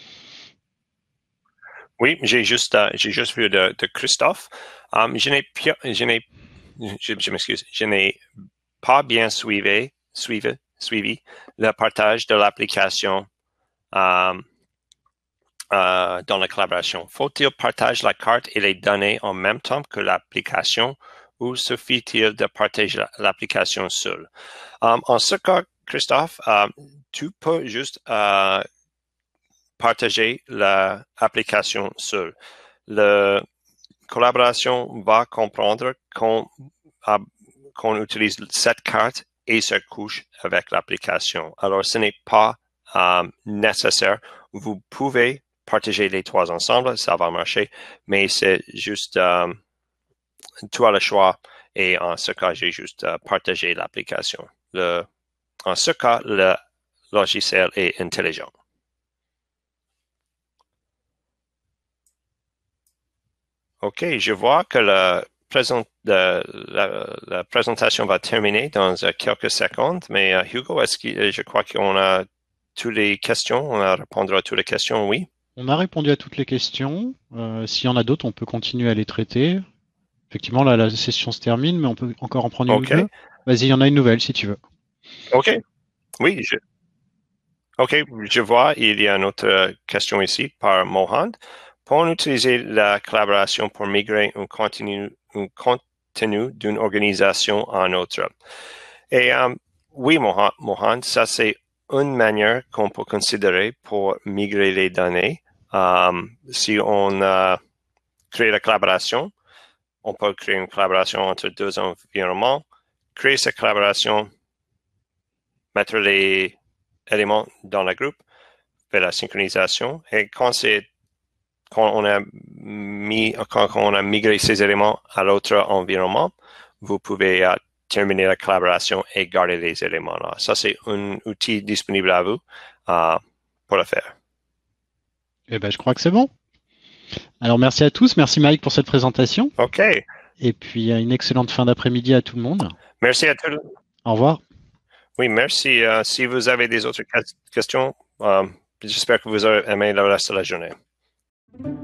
Oui, j'ai juste, euh, j'ai juste vu de, de Christophe. Um, je n'ai, je n'ai, je, je m'excuse, je n'ai pas bien suivi, suivi, suivi le partage de l'application um, euh, dans la collaboration. Faut-il partager la carte et les données en même temps que l'application ou suffit-il de partager l'application seule? Um, en ce cas, Christophe, um, tu peux juste uh, partager l'application seule. La collaboration va comprendre qu'on qu'on utilise cette carte et cette couche avec l'application. Alors, ce n'est pas um, nécessaire. Vous pouvez partager les trois ensemble, ça va marcher, mais c'est juste, um, tu as le choix et en ce cas, j'ai juste uh, partagé l'application. Le, en ce cas, le logiciel est intelligent. OK, je vois que la, présent, la, la, la présentation va terminer dans uh, quelques secondes, mais uh, Hugo, est-ce que je crois qu'on a toutes les questions, on a répondu à toutes les questions, oui? On a répondu à toutes les questions. Euh, s'il y en a d'autres, on peut continuer à les traiter. Effectivement, là, la session se termine, mais on peut encore en prendre une ou deux. OK, Vas-y, il y en a une nouvelle si tu veux. OK, oui, je, OK, je vois, il y a une autre question ici par Mohan. Pour utiliser la collaboration pour migrer un contenu, un contenu d'une organisation à une autre. Et um, oui, Mohan, Mohan, ça c'est une manière qu'on peut considérer pour migrer les données. Um, si on uh, crée la collaboration, on peut créer une collaboration entre deux environnements, créer cette collaboration, mettre les éléments dans le groupe, faire la synchronisation. Et quand c'est quand on a mis quand on a migré ces éléments à l'autre environnement, vous pouvez uh, terminer la collaboration et garder les éléments là. Ça, c'est un outil disponible à vous uh, pour le faire. Eh ben, je crois que c'est bon. Alors, merci à tous. Merci Mike pour cette présentation. OK. Et puis, une excellente fin d'après-midi à tout le monde. Merci à tous. Au revoir. Oui, merci. Uh, si vous avez des autres questions, um, j'espère que vous aurez aimé le reste de la journée.